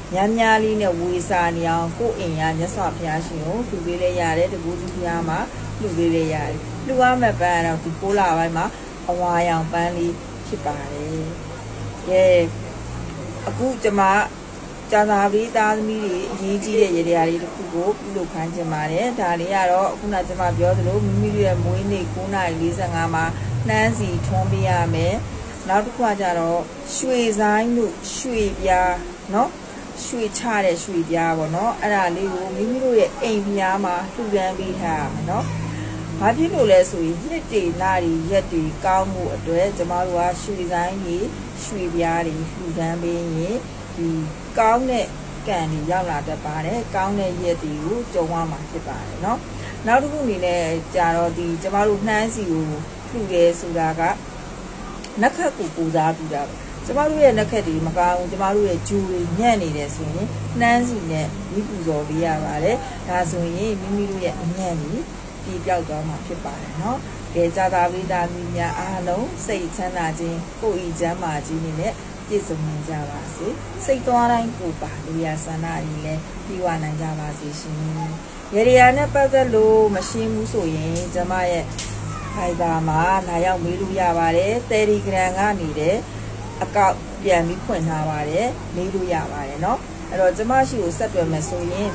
များလေးနဲ့ဝေစာနေအောင်ကိုယ်အိမ်ရမြတ်စွာဘုရားရှင်ကိုလှူပေးလဲရတယ်တကူကြီးဘုရားမှာလှူပေးလဲရတယ်လှူရမယ့်ပန်းတော့ဒီ6လပိုင်းမှာအဝါရောင်ပန်းလေးဖြစ်ပါတယ်ကဲအခုကျွန်မကြာသာပရိသားသမီးတွေအရေးကြီးတဲ့ရေတရားလေးတစ်ခုကိုပြုလုပ်ခိုင်းခြင်းပါတယ်ဒါလေးကတော့ခုနကျွန်မပြောသလိုမိမိတို့ရဲ့မွေးနေ့9:45မှာနှမ်းစီထွန်းပေးရမယ်နောက်တစ်ခုကကြတော့ရွှေဆိုင်တို့ရွှေပြားเนาะရွှေချတဲ့ရွှေပြားပေါ့เนาะအဲ့ဒါလေးကိုမိမိတို့ရဲ့အိမ်ပြားမှာလှူဒန်းပေးထားရမယ်เนาะဘာဖြစ်လို့လဲဆိုရင်နှစ်တေနာရီရက်တွေကောင်းမှုအတွက်ကျမတို့ကရွှေဆိုင်ကြီးရွှေပြားတွေလှူဒန်းပေးရင်ဒီကောင်းတဲ့ကံတွေရောက်လာတတ်ပါတယ်ကောင်းတဲ့ရက်တွေကိုကြုံရမှာဖြစ်ပါတယ်เนาะနောက်တစ်ခုအနေနဲ့ကြာတော့ဒီကျမတို့နှမ်းစီကိုလှူတယ်ဆိုတာကနက်ခတ်ကိုပူစားပြီးတာကျမတို့ရဲ့နက်ခတ်တွေမကောင်းဘူးကျမတို့ရဲ့ဂျူတွေညံ့နေတယ်ဆိုရင်နှမ်းစီနဲ့ဒီပူဇော်ပေးရပါတယ်ဒါဆိုရင်မိမိတို့ရဲ့အညံ့ကြီးပြေပြောက်သွားမှာဖြစ်ပါတယ်เนาะကဲကြာသာပရိသတ်များအားလုံးစိတ်ချမ်းသာခြင်းကိုယ်ဤချမ်းသာခြင်းနဲ့ပြည့်စုံနိုင်ကြပါစေစိတ်သွားတိုင်းကိုပါလူရဆန္ဒကြီးလည်းပြီးဝနိုင်ကြပါစေရှင်ရေဒီယာနဲ့ပတ်သက်လို့မရှင်းဘူးဆိုရင်ကျမရဲ့ဖိုင်ဘာမှာလာရောက်မေးလို့ရပါတယ် Telegram ကနေတဲ့အကောင့်ပြန်ပြီးဖွင့်ထားပါတယ်မေးလို့ရပါတယ်เนาะအဲ့တော့ကျမရှိကိုဆက်သွယ်မယ်ဆိုရင်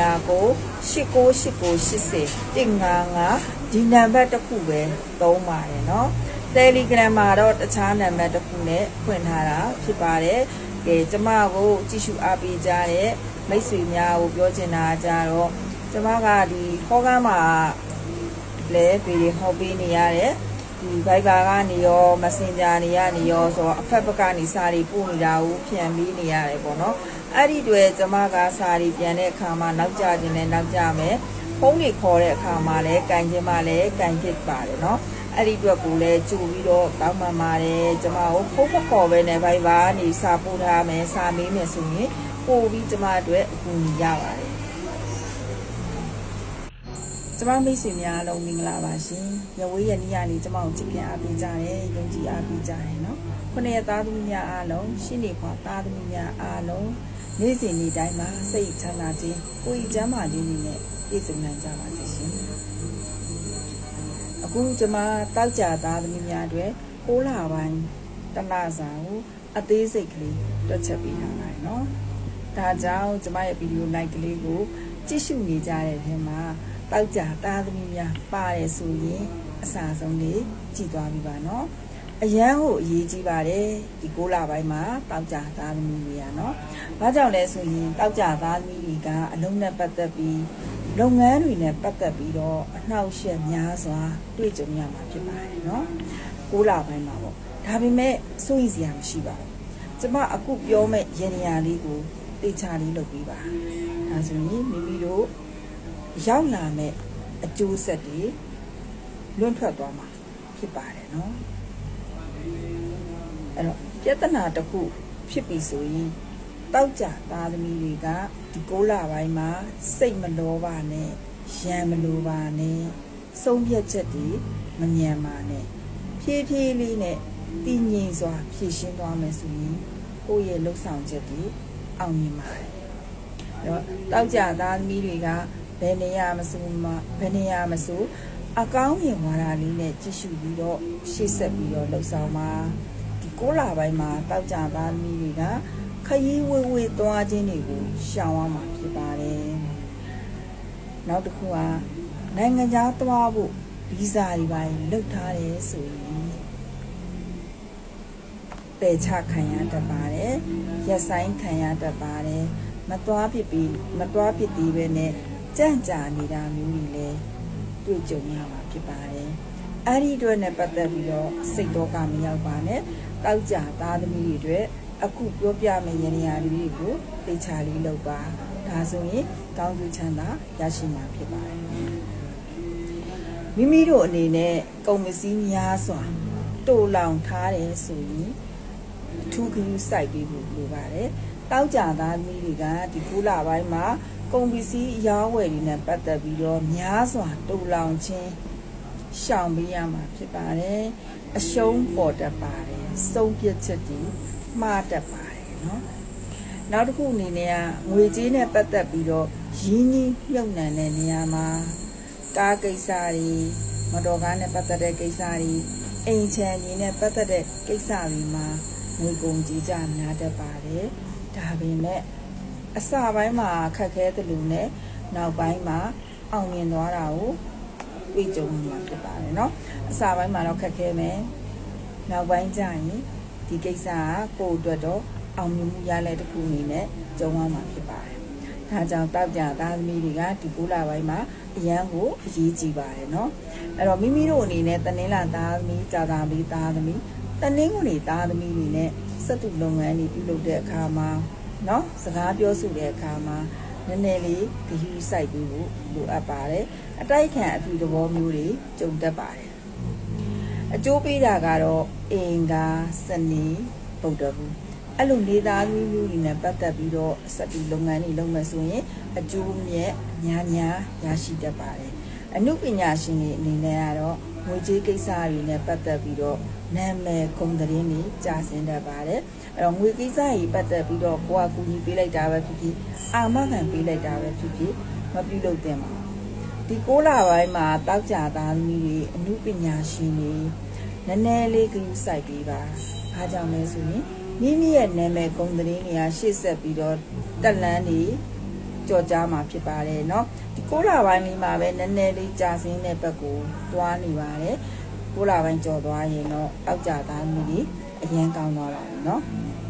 3998980155ဒီနံပါတ်တစ်ခုပဲသုံးပါတယ်เนาะ Telegram မှာတော့တခြားနံပါတ်တစ်ခုနဲ့ဖွင့်ထားတာဖြစ်ပါတယ်ကဲကျမကိုကြည့်ရှုအားပေးကြတဲ့မိတ်ဆွေများကိုပြောချင်တာကြတော့ကျမကဒီဟောကမ်းမှာလဲဗီဒီယိုဟောပေးနေရတယ်ဒီ Viber ကနေရော Messenger နေရနေရောဆိုတော့အဖက်ဘက်ကနေစာတွေပို့နေတာကိုဖြန့်ပြီးနေရတယ်ပေါ့နော်အဲ့ဒီတွေကျမကစာတွေပြန်တဲ့အခါမှာနောက်ကျခြင်းနဲ့နောက်ကျမယ်ဖုန်းတွေခေါ်တဲ့အခါမှာလဲကင်ခြင်းမှလည်းကင်ဖြစ်ပါတယ်နော်အဲ့ဒီအတွက်ကိုလည်းကြိုပြီးတော့တောင်းပန်ပါတယ်ကျမကိုဖုန်းမခေါ်ဘဲနဲ့ Viber ကနေစာပို့ထားမယ်စာမေးမယ်ဆိုရင်ပို့ပြီးကျမအတွက်အကူအညီရပါတယ်ကျမမိတ်ဆွေများလုံးမင်္ဂလာပါရှင်ရဝေးရနီးရနေကျမကိုချစ်ခင်အားပေးကြတယ်ယုံကြည်အားပေးကြတယ်နော်ခုနှစ်သားသမီးများအားလုံးရှင်းနေခွာသားသမီးများအားလုံးနေ့စဉ်နေ့တိုင်းမှာစိတ်ချမ်းသာခြင်းကိုယ်ကျမ်းမာခြင်းနဲ့ပြည့်စုံနိုင်ကြပါစေရှင်အခုကျမတောက်ကြသားသမီးများတွေ6လပိုင်းတလစာကိုအသေးစိတ်ကလေးတွက်ချက်ပေးထားပါတယ်နော်ဒါကြောင့်ကျမရဲ့ဗီဒီယိုလိုက်ကလေးကိုကြည့်ရှုနေကြတဲ့ထဲမှာတောက်ကြသားသမီးများပါတယ်ဆိုရင်အစာဆုံးလေးကြည့်သွားပြီပါနော်အရန်ကိုအရေးကြီးပါတယ်ဒီ6လပိုင်းမှာတောက်ကြသားသမီးတွေရနော်ဘာကြောင့်လဲဆိုရင်တောက်ကြသားသမီးတွေကအလုံးနဲ့ပတ်သက်ပြီးလုပ်ငန်းတွေနဲ့ပတ်သက်ပြီးတော့အနှောက်အယှက်များစွာတွေ့ကြုံရမှာဖြစ်ပါတယ်နော်6လပိုင်းမှာပေါ့ဒါပေမဲ့စိုးရိမ်စရာမရှိပါဘူးကျမအခုပြောမဲ့ရန်ရာလေးကိုသိချလေးလုပ်ပြီးပါဒါဆိုရင်မိမိတို့ရောက်လာမဲ့အကျိုးဆက်တွေလွန့်ထွက်သွားမှာဖြစ်ပါတယ်နော်အဲ့တော့ပြဿနာတစ်ခုဖြစ်ပြီဆိုရင်တောက်ကြသားသမီးတွေကဒီ6လပိုင်းမှာစိတ်မလောပါနဲ့ရံမလိုပါနဲ့ဆုံးဖြတ်ချက်တွေမမြန်ပါနဲ့ဖြည်းဖြည်းလေးနဲ့တည်ငြိမ်စွာဖြည့်ရှင်းသွားမယ်ဆိုရင်ကိုယ့်ရဲ့လှုပ်ဆောင်ချက်တွေအောင်မြင်ပါတယ်အဲ့တော့တောက်ကြသားသမီးတွေကဘယ်နေရာမဆိုအကောင်းမြင်ဝါဒလေးနဲ့ကြည့်ရှုပြီးတော့ရှေ့ဆက်ပြီးတော့လှုပ်ဆောင်ပါဒီ6လပိုင်းမှာတောက်ကြသားသမီးတွေကခရီးဝေးသွားခြင်းတွေကိုရှောင်ရမှာဖြစ်ပါတယ်နောက်တစ်ခုကနိုင်ငံခြားသွားဖို့ဗီဇာတွေပါလုပ်ထားတယ်ဆိုရင်ပယ်ချခံရတတ်ပါတယ်ရက်ဆိုင်ခံရတတ်ပါတယ်မသွားဖြစ်သေးပဲနဲ့ကြံ့ကြာနေတာမျိုးတွေလည်းတွေ့ကြုံရမှာဖြစ်ပါတယ်အဲ့ဒီအတွက်နဲ့ပတ်သက်ပြီးတော့စိတ်တော့ကမရောက်ပါနဲ့တောက်ကြသားသမီးတွေအတွက်အခုပြောပြမယ့်ရန်ရာလေးတွေကိုသိချာလေးလုပ်ပါဒါဆိုရင်ကောင်းကျိုးချမ်းသာရရှိမှာဖြစ်ပါတယ်မိမိတို့အနေနဲ့ကုန်ပစ္စည်းများစွာတိုးလောင်ထားတယ်ဆိုရင်အထူးဂရုစိုက်ပြီးဖို့လိုပါတယ်တောက်ကြသားသမီးတွေကဒီ6လပိုင်းမှာကုန်ပစ္စည်းအရောင်းဝယ်တွေနဲ့ပတ်သက်ပြီးတော့များစွာတိုးလောင်ခြင်းရှောင်ပေးရမှာဖြစ်ပါတယ်အရှုံးပေါ်တတ်ပါတယ်ဆုံးဖြတ်ချက်တွေမှားတတ်ပါတယ်နော်နောက်တစ်ခုအနေနဲ့ကငွေကြေးနဲ့ပတ်သက်ပြီးတော့ရင်းနှီးမြှုပ်နှံတဲ့နေရာမှာကားကိစ္စတွေမတော်ကားနဲ့ပတ်သက်တဲ့ကိစ္စတွေအိမ်ချမ်းကြီးနဲ့ပတ်သက်တဲ့ကိစ္စတွေမှာငွေကုန်ကြေးကျများတတ်ပါတယ်ဒါပေမဲ့အစပိုင်းမှာခက်ခဲတဲ့လူနဲ့နောက်ပိုင်းမှာအောင်မြင်သွားတာကိုတွေ့ကြုံမှာဖြစ်ပါတယ်เนาะအစပိုင်းမှာတော့ခက်ခဲမယ်နောက်ပိုင်းကျရင်ဒီကိစ္စကကိုယ့်အတွက်တော့အောင်မြင်မှုရလဲတစ်ခုအနေနဲ့ကြုံရမှာဖြစ်ပါတယ်ဒါကြောင့်တောက်ကြသားသမီးတွေကဒီ9လပိုင်းမှာအရန်ကိုအရေးကြီးပါတယ်เนาะအဲ့တော့မိမိတို့အနေနဲ့တနင်္လာသားသမီးကြာတာမီးသားသမီးတနင်္ဂနွေသားသမီးတွေနဲ့စက်တူလုပ်ငန်းတွေပြုလုပ်တဲ့အခါမှာเนาะစကားပြောဆိုတဲ့အခါမှာနည်းနည်းလေးဂရုစိုက်ပြီးဖို့လိုအပ်ပါတယ်အတိုက်ခံအပြုသဘောမျိုးတွေကြုံတတ်ပါတယ်အကျိုးပေးတာကတော့အင်္ဂါစနေဗုဒ္ဓဘူးအဲ့လိုနေသားမျိုးမျိုးတွေနဲ့ပတ်သက်ပြီးတော့စက်တူလုပ်ငန်းတွေလုပ်မယ်ဆိုရင်အကျိုးမြတ်များရရှိတတ်ပါတယ်အနုပညာရှင်တွေအနေနဲ့ကတော့ငွေကြေးကိစ္စတွေနဲ့ပတ်သက်ပြီးတော့နာမည်ဂုဏ်သတင်းတွေကြားစင်တတ်ပါတယ်အဲ့တော့ငွေကိစ္စကြီးပတ်သက်ပြီးတော့ကိုယ်ကကူညီပေးလိုက်တာပဲဖြစ်ဖြစ်အာမခံပေးလိုက်တာပဲဖြစ်ဖြစ်မပြုလုပ်သင့်ပါဘူးဒီ9လပိုင်းမှာတောက်ကြသားသမီးတွေအနုပညာရှင်တွေနည်းနည်းလေးဂရုစိုက်ပေးပါအားကြောင့်လဲဆိုရင်မိမိရဲ့နာမည်ဂုဏ်သတင်းတွေကရှေ့ဆက်ပြီးတော့တက်လန်းနေကြော်ကြားမှာဖြစ်ပါတယ်เนาะဒီ9လပိုင်းလေးမှာပဲနည်းနည်းလေးကြာစင်းတဲ့ဘက်ကိုတွားနေပါတယ်9လပိုင်းကြော်သွားရင်တော့တောက်ကြသားသမီးတွေအရင်ကောင်းသွားပါပြီเนาะ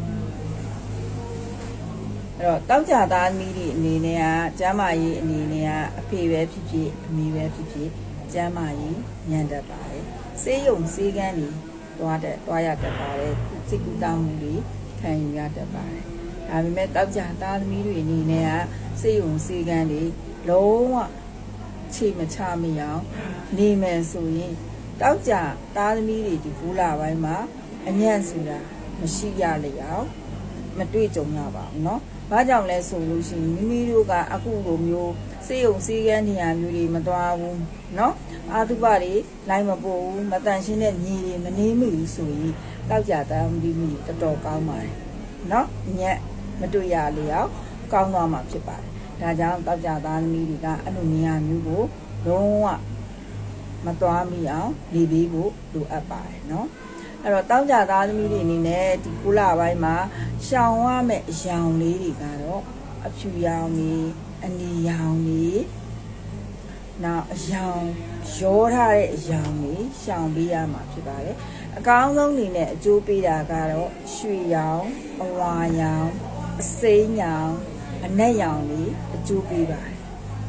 အဲ့တော့တောက်ကြသားသမီးတွေအနေနဲ့ကကျမ်းမာရေးအနေနဲ့ကအဖေပဲဖြစ်ဖြစ်အမေပဲဖြစ်ဖြစ်ကျမ်းမာရေးညံ့တတ်ပါတယ်စေးရုံစေးကန်းတွေတွားရတတ်ပါတယ်စိတ်ကူးတောင်းမှုတွေခံယူရတတ်ပါတယ်ဒါပေမဲ့တောက်ကြသားသမီးတွေအနေနဲ့ကစေးရုံစေးကန်းတွေလုံးဝခြေမချမိအောင်နေမယ်ဆိုရင်တောက်ကြသားသမီးတွေဒီ9လပိုင်းမှာအညံ့ဆိုတာမရှိရလေအောင်မတွေ့ကြုံရပါဘူးเนาะဘာကြောင့်လဲဆိုလို့ရှိရင်မိမိတို့ကအခုလိုမျိုးစေယုံစေကန်းနေရာမျိုးတွေမသွားဘူးเนาะအာသုဘတွေလိုက်မပို့ဘူးမတန်ရှင်းတဲ့ညီတွေမနေမိဘူးဆိုရင်တောက်ကြသားသမီးတွေတော်တော်ကောင်းပါတယ်เนาะညက်မတွေ့ရလေအောင်ကောင်းသွားမှာဖြစ်ပါတယ်ဒါကြောင့်တောက်ကြသားသမီးတွေကအဲ့လိုနေရာမျိုးကိုလုံးဝမသွားမိအောင်နေပေးဖို့လိုအပ်ပါတယ်เนาะအဲ့တော့တောက်ကြသားသမီးတွေအနေနဲ့ဒီ9လပိုင်းမှာရှောင်ရမယ့်အယောင်လေးတွေကတော့အဖြူရောင်တွေအနီရောင်တွေနောက်အယောင်ရောထားတဲ့အယောင်တွေရှောင်ပေးရမှာဖြစ်ပါတယ်အကောင်းဆုံးအနေနဲ့အကျိုးပေးတာကတော့ရွှေရောင်အဝါရောင်အစိမ်းရောင်အနက်ရောင်တွေအကျိုးပေးပါတယ်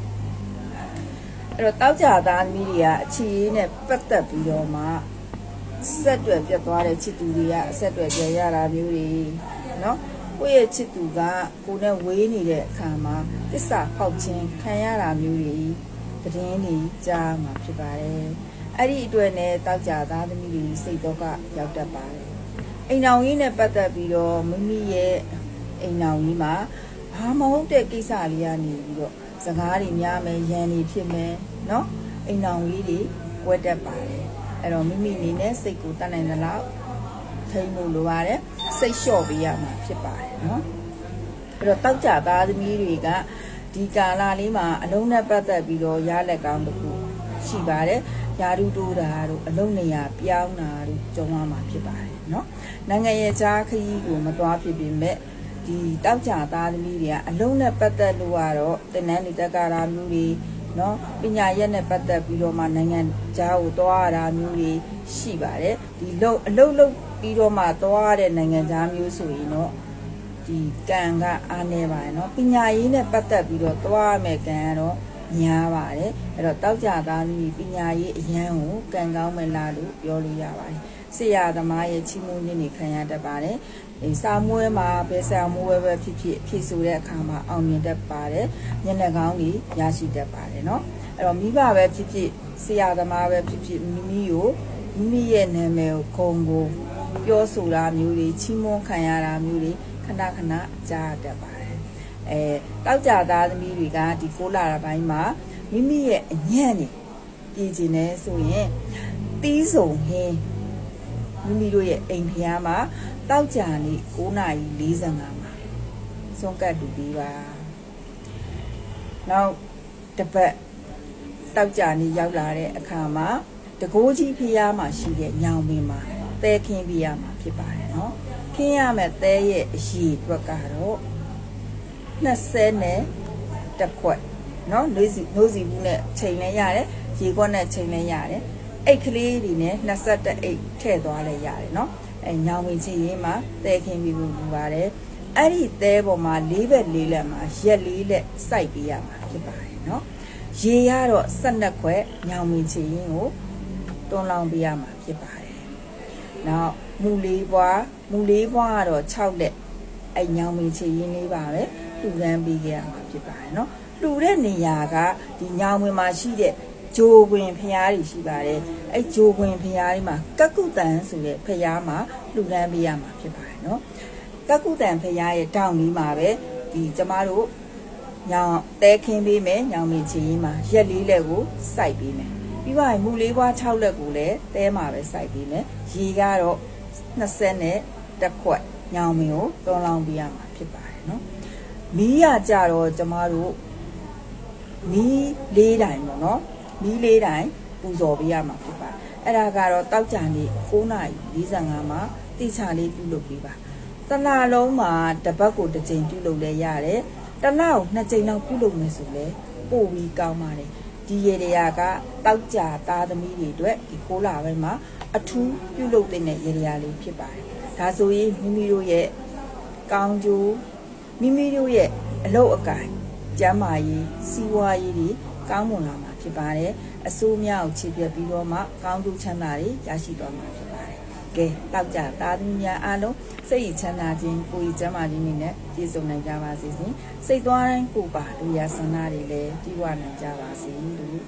အဲ့တော့တောက်ကြသားသမီးတွေကအချီရေးနဲ့ပတ်သက်ပြီးတော့မှဆက်တွယ်ပြတ်သွားတဲ့ချစ်သူတွေကအဆက်တွယ်ပြန်ရတာမျိုးတွေเนาะကိုယ့်ရဲ့ချစ်သူကကိုယ်နဲ့ဝေးနေတဲ့အခါမှာသစ္စာဖောက်ခြင်းခံရတာမျိုးတွေသတင်းတွေကြားမှာဖြစ်ပါတယ်အဲ့ဒီအတွက်နဲ့တောက်ကြသားသမီးတွေစိတ်တော့ကရောက်တတ်ပါတယ်အိမ်အောင်ကြီးနဲ့ပတ်သက်ပြီးတော့မိမိရဲ့အိမ်အောင်ကြီးမှာဘာမဟုတ်တဲ့ကိစ္စလေးကနေပြီးတော့စကားတွေများမယ်ရန်တွေဖြစ်မယ်เนาะအိမ်အောင်ကြီးတွေကွဲတတ်ပါတယ်အဲ့တော့မိမိအနေနဲ့စိတ်ကိုတတ်နိုင်သလောက်ထိန်းဖို့လိုပါတယ်စိတ်လျှော့ပေးရမှာဖြစ်ပါတယ်เนาะအဲ့တော့တောက်ကြသားသမီးတွေကဒီကာလလေးမှာအလုံးနဲ့ပတ်သက်ပြီးတော့ရလက်ကောင်းတစ်ခုရှိပါတယ်ယာရုတိုးတာတို့အလုံးနေရပြောင်းတာတို့ကြုံရမှာဖြစ်ပါတယ်เนาะနိုင်ငံရဲ့ကြားခရီးကိုမသွားဖြစ်ပေမဲ့ဒီတောက်ကြသားသမီးတွေကအလုံးနဲ့ပတ်သက်လို့ကတော့တင်နန်းနေတက္ကရာမျိုးတွေเนาะပညာရက်နဲ့ပတ်သက်ပြီးတော့မှနိုင်ငံသားကိုသွားရတာမျိုးတွေရှိပါတယ်ဒီအလုံးပြီးတော့မှသွားရတဲ့နိုင်ငံသားမျိုးဆိုရင်တော့ဒီကံကအားနေပါတယ်เนาะပညာရေးနဲ့ပတ်သက်ပြီးတော့သွားရမယ်ကံကတော့များပါတယ်အဲ့တော့တောက်ကြသားသမီးပညာရေးအရန်ကိုကံကောင်းမလားလို့ပြောလို့ရပါတယ်ဆရာသမားရဲ့ချီးမွမ်းခြင်းတွေခံရတတ်ပါတယ်ဒီစာမွေးမှာဘယ်စာမွေးပဲဖြစ်ဖြည့်ဆိုတဲ့အခါမှာအောင်မြင်တတ်ပါတယ်မျက်နှာကောင်းတွေရရှိတတ်ပါတယ်เนาะအဲ့တော့မိဘပဲဖြစ်ဖြစ်ဆရာသမားပဲဖြစ်ဖြစ်မိမိရဲ့နာမည်ကိုဂုဏ်ကိုပြောဆိုတာမျိုးတွေချီးမွမ်းခံရတာမျိုးတွေခဏကြားတတ်ပါတယ်တောက်ကြသားသမီးတွေကဒီ9လပိုင်းမှာမိမိရဲ့အညံ့နေပြည်ကျင်နေဆိုရင်တီးစုံဟင်းမိမိတို့ရဲ့အိမ်ဖျားမှာတောက်ကြနေ9:45မှာဆုံးကတ်တူပြီးပါနောက်တစ်ပတ်တောက်ကြနေရောက်လာတဲ့အခါမှာတကိုးကြီးဖျားမှာရှိတဲ့ညောင်ပင်မှာသဲခင်းပြရမှာဖြစ်ပါတယ်နော်ခင်းရမယ်သဲရဲ့အရည်အတွက်ကတော့20နဲ့တစ်ခွက်နော်နှိုးစီဘူးနဲ့ချိန်လဲရတယ်ရေခွက်နဲ့ချိန်လဲရတယ်အိတ်ကလေးတွေနဲ့21အိတ်ထည့်သွားလဲရတယ်နော်အဲညောင်ပင်ချင်ရင်မှာသဲခင်းပြီးလို့ယူပါတယ်အဲ့ဒီသဲပေါ်မှာ4ဘက်4လက်မှာရက်4လက်စိုက်ပေးရမှာဖြစ်ပါတယ်နော်ရေရတော့12ခွက်ညောင်ပင်ချင်ရင်ကိုတွန်းလောင်းပေးရမှာဖြစ်ပါတယ်နောက်မူလေးပွားကတော့6လက်အဲ့ညောင်ပင်ချင်ရင်လေးပါပဲလှူဒန်းပေးခဲ့ရမှာဖြစ်ပါတယ်နော်လှူတဲ့နေရာကဒီညောင်ပင်မှာရှိတဲ့ဂျိုခွင်ဖျားတွေရှိပါတယ်အဲ့ဂျိုခွင်ဖျားတွေမှာကကုတန်ဆိုတဲ့ဖျားမှာလှူဒန်းပေးရမှာဖြစ်ပါတယ်နော်ကကုတန်ဖျားရဲ့တောင်ကြီးမှာပဲဒီကျမတို့ညောင်တဲခင်းပေးမယ်ညောင်ပင်ချင်ရင်မှာရက်4လက်ကိုစိုက်ပေးမယ်ပြီးပါရင်မူလေးပွား6လက်ကိုလည်းတဲမှာပဲစိုက်ပေးမယ်ရေကတော့20နဲ့တစ်ခွက်ညောင်ပင်ကိုတွန်းလောင်းပေးရမှာဖြစ်ပါတယ်နော်မီးရကြတော့ကျမတို့မီး4တိုင်ပေါ့နော်မီး4တိုင်ပူဇော်ပေးရမှာဖြစ်ပါတယ်အဲ့ဒါကတော့တောက်ကြနေ9:45မှာတိချာလေးပြုလုပ်ပေးပါတလားလုံးမှာတပတ်ကိုတစ်ချိန်ပြုလုပ်လဲရတယ်တလားကို2ချိန်လောက်ပြုလုပ်မယ်ဆိုလဲပို့ပြီးကောင်းပါတယ်ဒီရေတွေကတောက်ကြသားသမီးတွေအတွက်ဒီ9လပိုင်းမှာအထူးပြုလုပ်တဲ့ရေတွေကလေးဖြစ်ပါတယ်ဒါဆိုရင်မိမိတို့ရဲ့ကောင်းကျိုးမိမိတို့ရဲ့အလုပ်အကိုင်ကျန်းမာရေးစီးပွားရေးတွေကောင်းမွန်လာမှာဖြစ်ပါတယ်အစိုးရကိုခြေပြတ်ပြီးတော့မှကောင်းကျိုးချမ်းသာတွေရရှိသွားမှာဖြစ်ပါတယ်ကဲတောက်ကြသားသမီးများအားလုံးစိတ်ချမ်းသာခြင်းကိုယ်ကျန်းမာခြင်းတွေနဲ့ပြည့်စုံနိုင်ကြပါစေရှင်စိတ်သွားတိုင်းကိုပါလူရဆန္ဒတွေလည်းပြည့်ဝနိုင်ကြပါစေလို့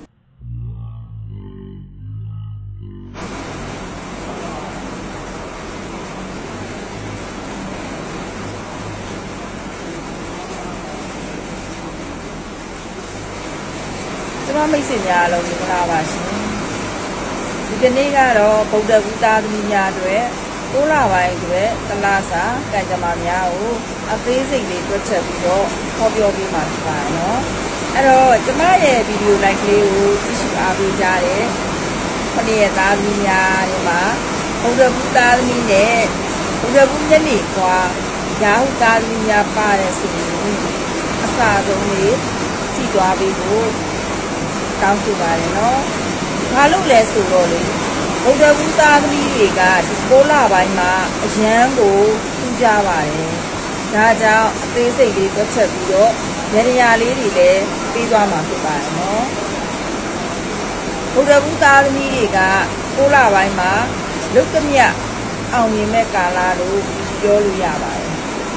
မိတ်ဆွေများလုံးမင်္ဂလာပါရှင်ဒီကနေ့ကတော့ဗုဒ္ဓဘုရားသမီးများတွေ9လပိုင်းတွေတလားစာကံကြမ္မာများကိုအသေးစိတ်လေးတွက်ချက်ပြီးတော့ဟောပြောပေးမှာဖြစ်ပါတယ်နော်အဲ့တော့ကျမရဲ့ဗီဒီယိုလိုက်ကလေးကိုကြည့်ရှုအားပေးကြတဲ့ခொနည်းသားသမီးများတွေမှာဗုဒ္ဓဘုရားသမီးနဲ့ဗုဒ္ဓဘုညနေကွာရာဟုသားသမီးများပါတယ်ဆိုရင်အစာဆုံးလေးကြည့်သွားပြီးဖို့တောင်းဆိုပါတယ်နော်။ဘာလို့လဲဆိုတော့လေဗုဒ္ဓဘုရားသမီးတွေကဒီ9လပိုင်းမှာအရန်ကိုထူးကြပါတယ်။ဒါကြောင့်အသေးစိတ်လေးတွက်ချက်ပြီးတော့နေရာလေးတွေလည်းပြီးသွားမှာဖြစ်ပါတယ်နော်။ဗုဒ္ဓဘုရားသမီးတွေက9လပိုင်းမှာလုတ်ကမြတ်အောင်မြင်မဲ့ကာလလို့ပြောလို့ရပါတယ်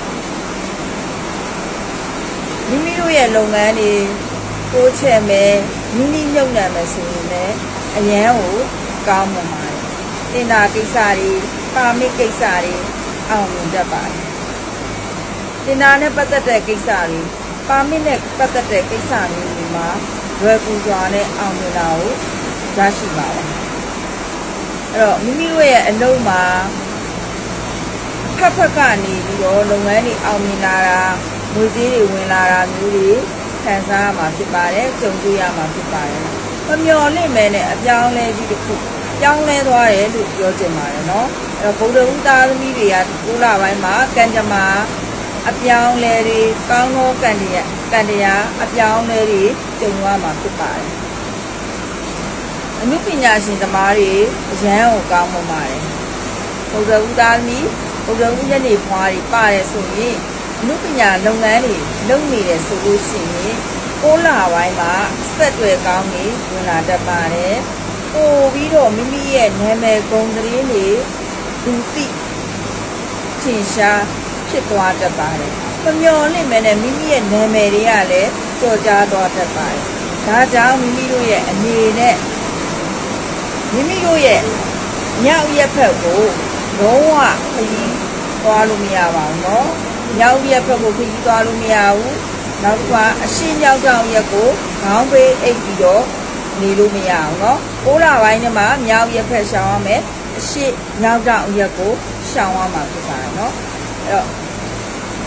။မိမိတို့ရဲ့လုပ်ငန်းတွေကိုချဲ့မယ်မိမိမြုပ်နှံမယ်ဆိုရင်လည်းအရန်ကိုကောင်းမှာပါတယ်။တင်တာကိစ္စတွေပါမစ်ကိစ္စတွေအောင်မြင်တတ်ပါတယ်။တင်တာနဲ့ပတ်သက်တဲ့ကိစ္စတွေပါမစ်နဲ့ပတ်သက်တဲ့ကိစ္စတွေမှာလွယ်ကူစွာနဲ့အောင်မြင်တာကိုရရှိပါပါတယ်။အဲ့တော့မိမိတို့ရဲ့အလုပ်မှာဖက်ကနေပြီးတော့လုပ်ငန်းတွေအောင်မြင်လာတာငွေကြေးတွေဝင်လာတာမျိုးတွေခံစားရမှာဖြစ်ပါတယ်ကြုံတွေ့ရမှာဖြစ်ပါတယ်မမျော်လင့်မဲနဲ့အပြောင်းလဲကြီးတစ်ခုပြောင်းလဲသွားတယ်လို့ပြောချင်ပါတယ်เนาะအဲ့တော့ဗုဒ္ဓဘုရားသမီးတွေက9လပိုင်းမှာကံကြမ္မာအပြောင်းလဲတွေကောင်းသောကံတရားအပြောင်းလဲတွေကြုံရမှာဖြစ်ပါတယ်အနုပညာရှင်သမားတွေအရန်ကိုကောင်းမှာပါတယ်ဗုဒ္ဓဘုရားသမီးဗုဒ္ဓဘုရားနေဖွားတွေပါတယ်ဆိုရင်အနုပညာလုပ်ငန်းတွေလုပ်နေတယ်ဆိုလို့ရှိရင်9လပိုင်းမှာစက်တွေကောင်းနေဝင်လာတတ်ပါတယ်ပို့ပြီးတော့မိမိရဲ့နာမည်ဂုဏ်သတင်းတွေလူသိထင်ရှားဖြစ်သွားတတ်ပါတယ်မမျော်လင့်မဲနဲ့မိမိရဲ့နာမည်တွေကလည်းကြော်ကြားသွားတတ်ပါတယ်ဒါကြောင့်မိမိတို့ရဲ့အနေနဲ့မိမိတို့ရဲ့ညောင်ရက်ဖက်ကိုလုံးဝခရီးသွားလို့မရပါဘူးเนาะညောင်ရက်ဖက်ကိုခရီးသွားလို့မရဘူးနောက်တစ်ခါအရှင်းညောင်ကြောင်ရက်ကိုခေါင်းပေးအိပ်ပြီးတော့နေလို့မရအောင်เนาะ9လပိုင်းထဲမှာညောင်ရက်ဖက်ရှောင်ရမယ်အရှင်းညောင်ကြောင်ရက်ကိုရှောင်ရမှာဖြစ်ပါတယ်เนาะအဲ့တော့စီ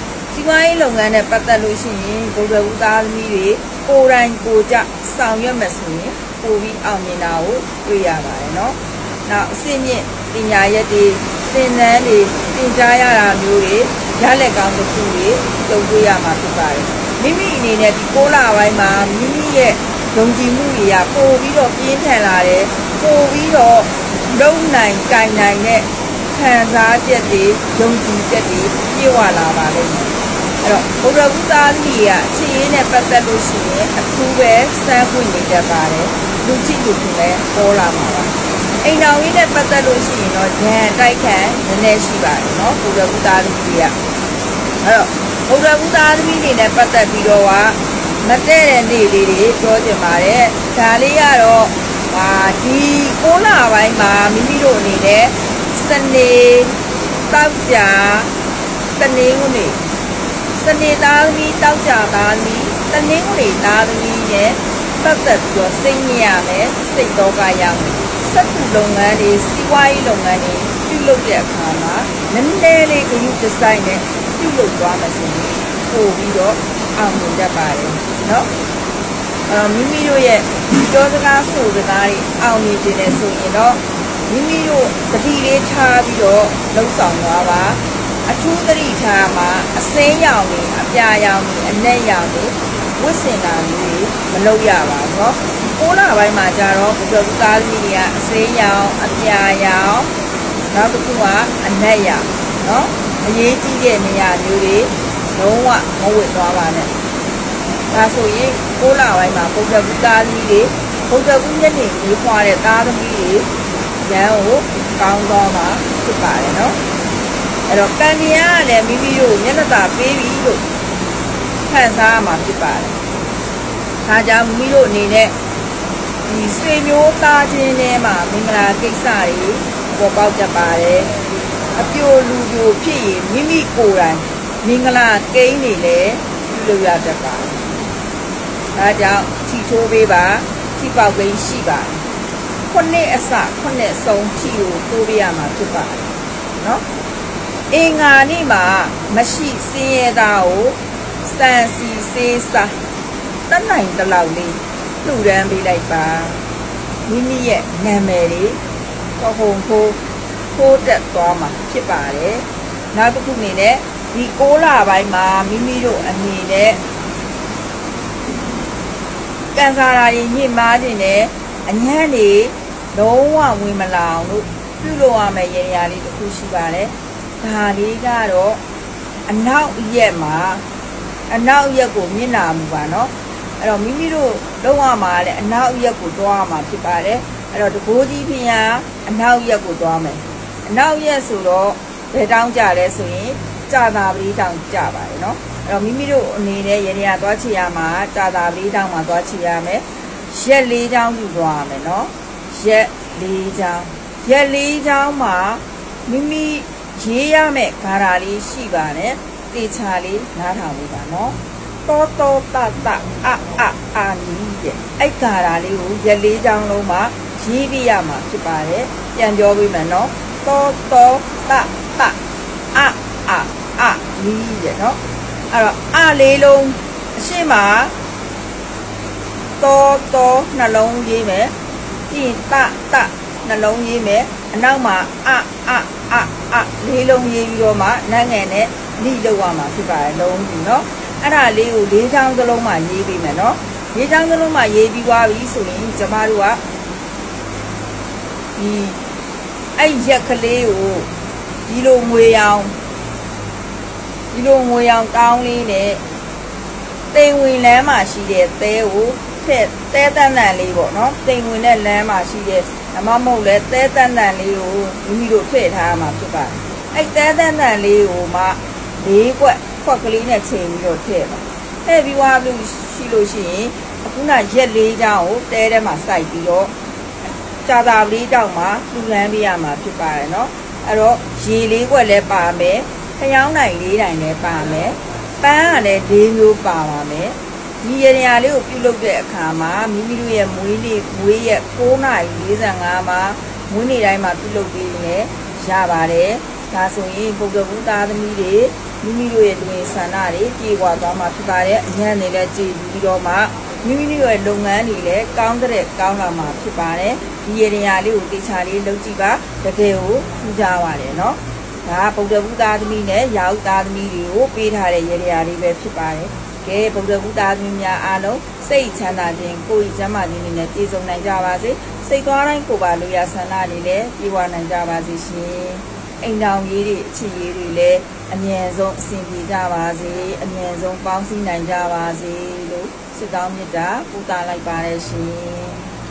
ပွားရေးလုပ်ငန်းနဲ့ပတ်သက်လို့ရှိရင်ဗုဒ္ဓဦးသားသမီးတွေကိုယ်တိုင်ကိုယ်ကြဆောင်ရွက်မယ်ဆိုရင်ပိုပြီးအောင်မြင်တာကိုတွေ့ရပါတယ်နော်။နောက်အစစ်မြင့်ပညာရက်တွေသင်တန်းတွေသင်ကြားရတာမျိုးတွေရလက်ကောင်းတစ်ခုတွေကြုံတွေ့ရမှာဖြစ်ပါတယ်။မိမိအနေနဲ့ဒီ6 လပိုင်းမှာမိမိရဲ့ယုံကြည်မှုတွေကပိုပြီးတော့ပြင်းထန်လာတယ်ပိုပြီးတော့လုံနိုင်ကြိုင်နိုင်တဲ့ခံစားချက်တွေယုံကြည်ချက်တွေပြေဝလာပါလိမ့်မယ်အဲ့တော့ဘုရားဘုရားကြီးကအခြေရေးနဲ့ပတ်သက်လို့ရှိရင်အထူးပဲစမ်းပွင့်နေတတ်ပါတယ်လူကြည့်လို့လည်းပေါ်လာမှာပါအိမ်တော်ကြီးနဲ့ပတ်သက်လို့ရှိရင်တော့ဉာဏ်တိုက်ခံနည်းနည်းရှိပါတယ်နော်ဘုရားဘုရားကြီးကအဲ့တော့ဘုရားဘုရားကြီးတွေနဲ့ပတ်သက်ပြီးတော့မတည့်တဲ့နေ့လေးတွေပြောချင်ပါတယ်ဒါလေးကတော့ဒီ6 လပိုင်းမှာမိမိတို့အနေနဲ့စနေတောက်ကြတနင်္ဂနွေစနေသားသမီးတောက်ကြသားသမီးတနင်္ဂနွေသားသမီးရဲ့ပတ်သက်ပြီးတော့စိတ်ညစ်ရမယ်စိတ်တော့ကရမယ်စက်ကူလုပ်ငန်းတွေစီးပွားရေးလုပ်ငန်းတွေပြုလုပ်တဲ့အခါမှာနည်းနည်းလေးဂရုတစိုက်နဲ့ပြုလုပ်သွားမယ်ဆိုရင်ပို့ပြီးတော့အောင်မြင်တတ်ပါတယ်နော်မိမိတို့ရဲ့ပြောစကားဆိုစကားတွေအောင်မြင်ခြင်းနဲ့ဆိုရင်တော့မိမိတို့တတိလေးထားပြီးတော့လှုပ်ဆောင်သွားပါအထူးသတိထားမှာအစင်းရောင်တွေအပြာရောင်တွေအနက်ရောင်တွေဝတ်ဆင်တာမျိုးမလုပ်ရပါဘူးเนาะ6 လပိုင်းမှာကြတော့ဘုရားသားသမီးတွေကအစင်းရောင်အပြာရောင်နောက်တစ်ခုကအနက်ရောင်เนาะအရေးကြီးတဲ့နေရာမျိုးတွေလုံးဝမဝတ်သွားပါနဲ့ဒါဆိုရင်6 လပိုင်းမှာဘုရားသားသမီးတွေဘုရားညနေကြီးဖွာတဲ့သားသမီးတွေရန်ကိုကောင်းတော့မှာဖြစ်ပါတယ်เนาะအဲ့တော့ကံတရားကလည်းမိမိတို့မျက်နှာသာပေးပြီးလို့ခံစားရမှာဖြစ်ပါတယ်ဒါကြောင့်မိမိတို့အနေနဲ့ဒီဆွေမျိုးသားချင်းထဲမှာမင်္ဂလာကိစ္စတွေပေါ်ပေါက်တတ်ပါတယ်အပြိုလူပြိုဖြစ်ရင်မိမိကိုယ်တိုင်မင်္ဂလာကိန်းတွေလည်းပြုလုပ်ရတတ်ပါတယ်ဒါကြောင့်ထီထိုးပေးပါထီပေါက်ကိန်းရှိပါတယ်9အစ9ဆုံးထီကိုတိုးပေးရမှာဖြစ်ပါတယ်နော်အင်္ဂါနေ့မှာမရှိစင်းရဲသားကိုစံစီစေးစားတတ်နိုင်တလောက်လေးလှူဒန်းပေးလိုက်ပါမိမိရဲ့နာမည်လေးဟုံဖိုးတက်သွားမှာဖြစ်ပါတယ်နောက်တစ်ခုအနေနဲ့ဒီ6 လပိုင်းမှာမိမိတို့အနေနဲ့ကံစားရာညစ်မားခြင်းနဲ့အညံ့တွေလုံးဝဝင်မလာအောင်လို့ပြုလုပ်ရမယ့်ရည်ရည်လေးတစ်ခုရှိပါတယ်ဒါလေးကတော့အနောက်ရက်မှာအနောက်ရက်ကိုမျက်နှာမူပါเนาะအဲ့တော့မိမိတို့လုံးဝမှာလည်းအနောက်ရက်ကိုတွားမှာဖြစ်ပါတယ်အဲ့တော့တကိုးကြီးဖျားအနောက်ရက်ကိုတွားမယ်အနောက်ရက်ဆိုတော့ဘယ်တောင်းကြလဲဆိုရင်ကြာသာပတိတောင်းကြပါတယ်เนาะအဲ့တော့မိမိတို့အနေနဲ့ရည်ရည်သွားချီရမှာကြာသာပတိတောင်းမှာသွားချီရမယ်ရက်၄တောင်းယူသွားရမယ်เนาะရက်၄တောင်းမှာမိမိရေးရမယ့်ဂါရာလေးရှိပါတယ်တေချာလေးနားထောင်ပေးပါနော်တောတအာနီးတဲ့အဲ့ဂါရာလေးကိုရက်၄ချောင်းလုံးမှာရေးပြရမှာဖြစ်ပါတယ်ပြန်ပြောပေးမယ်နော်တောတအာနီးတဲ့နော်အဲ့တော့အလေးလုံးအရှိမတောနှလုံးရေးမယ်ပြီးတနှလုံးရေးမယ်အနောက်မှာလေးလုံးရေးပြီးတော့မှနန်းငယ်နဲ့လိလောက်ရမှာဖြစ်ပါတယ်လုံးပြီเนาะအဲ့ဒါလေးကို၄ချောင်းသလုံးမှရေးပေးမယ်เนาะ၄ချောင်းသလုံးမှရေးပြီးသွားပြီဆိုရင်ကျမတို့ကဒီအဲ့ရက်ကလေးကိုဒီလိုငွေရောင်တောင်းလေးနဲ့တိမ်ဝင်လမ်းမှာရှိတဲ့သဲကိုထက်သဲတန်းတန်လေးပေါ့เนาะတိမ်ဝင်တဲ့လမ်းမှာရှိတဲ့အမမဟုတ်လဲသဲတန်းတန်လေးကိုမိမိတို့ထည့်ထားမှာဖြစ်ပါတယ်အဲ့သဲတန်းတန်လေးကိုမှ၄ခွက်ကလေးနဲ့ချိန်ပြီးတော့ထည့်ပါထည့်ပြီးသွားလို့ရှိလို့ရှိရင်အခုနရက်၄ချောင်းကိုတဲထဲမှာစိုက်ပြီးတော့ကြာသာပတိတောက်မှာလှူလန်းပေးရမှာဖြစ်ပါတယ်เนาะအဲ့တော့ရေ၄ခွက်လည်းပါမယ်ဖျောင်းနိုင်၄တိုင်လည်းပါမယ်ပန်းကလည်း၄မျိုးပါပါမယ်ဒီရည်ရည်လေးကိုပြုလုပ်တဲ့အခါမှာမိမိတို့ရဲ့မွေးရက်9:45မှာမွေးနေ့တိုင်းမှာပြုလုပ်ပြီးနေရပါတယ်ဒါဆိုရင်ပုဂ္ဂဘူးသားသမီးတွေမိမိတို့ရဲ့လူငယ်ဆန္ဒတွေပြေဝသွားမှာဖြစ်ပါတယ်အញ្ញံနေလည်းကြည်ပြီးတော့မှမိမိတို့ရဲ့လုပ်ငန်းတွေလည်းကောင်းတဲ့ကောင်းလာမှာဖြစ်ပါတယ်ဒီရေနေရာလေးကိုတေချာလေးလုပ်ကြည့်ပါတကယ်ကိုထူးခြားပါတယ်နော်ဒါဗုဒ္ဓဘုသားသမီးနဲ့ရာဟုသားသမီးတွေကိုပေးထားတဲ့ရေနေရာလေးပဲဖြစ်ပါတယ်ကဲဗုဒ္ဓဘုသားသမီးများအားလုံးစိတ်ချမ်းသာခြင်းကိုယ်ကျမ်းမာခြင်းတွေနဲ့ပြည့်စုံနိုင်ကြပါစေစိတ်သွားတိုင်းကိုယ်ပါလူရဆန္ဒတွေလည်းပြေဝနိုင်ကြပါစေရှင်အိမ်တော်ကြီးတွေအခြေရေးတွေလည်းအမြဲဆုံးအဆင်ပြေကြပါစေအမြဲဆုံးပေါင်းစည်းနိုင်ကြပါစေလို့ဆုတောင်းမေတ္တာပို့သလိုက်ပါတယ်ရှင်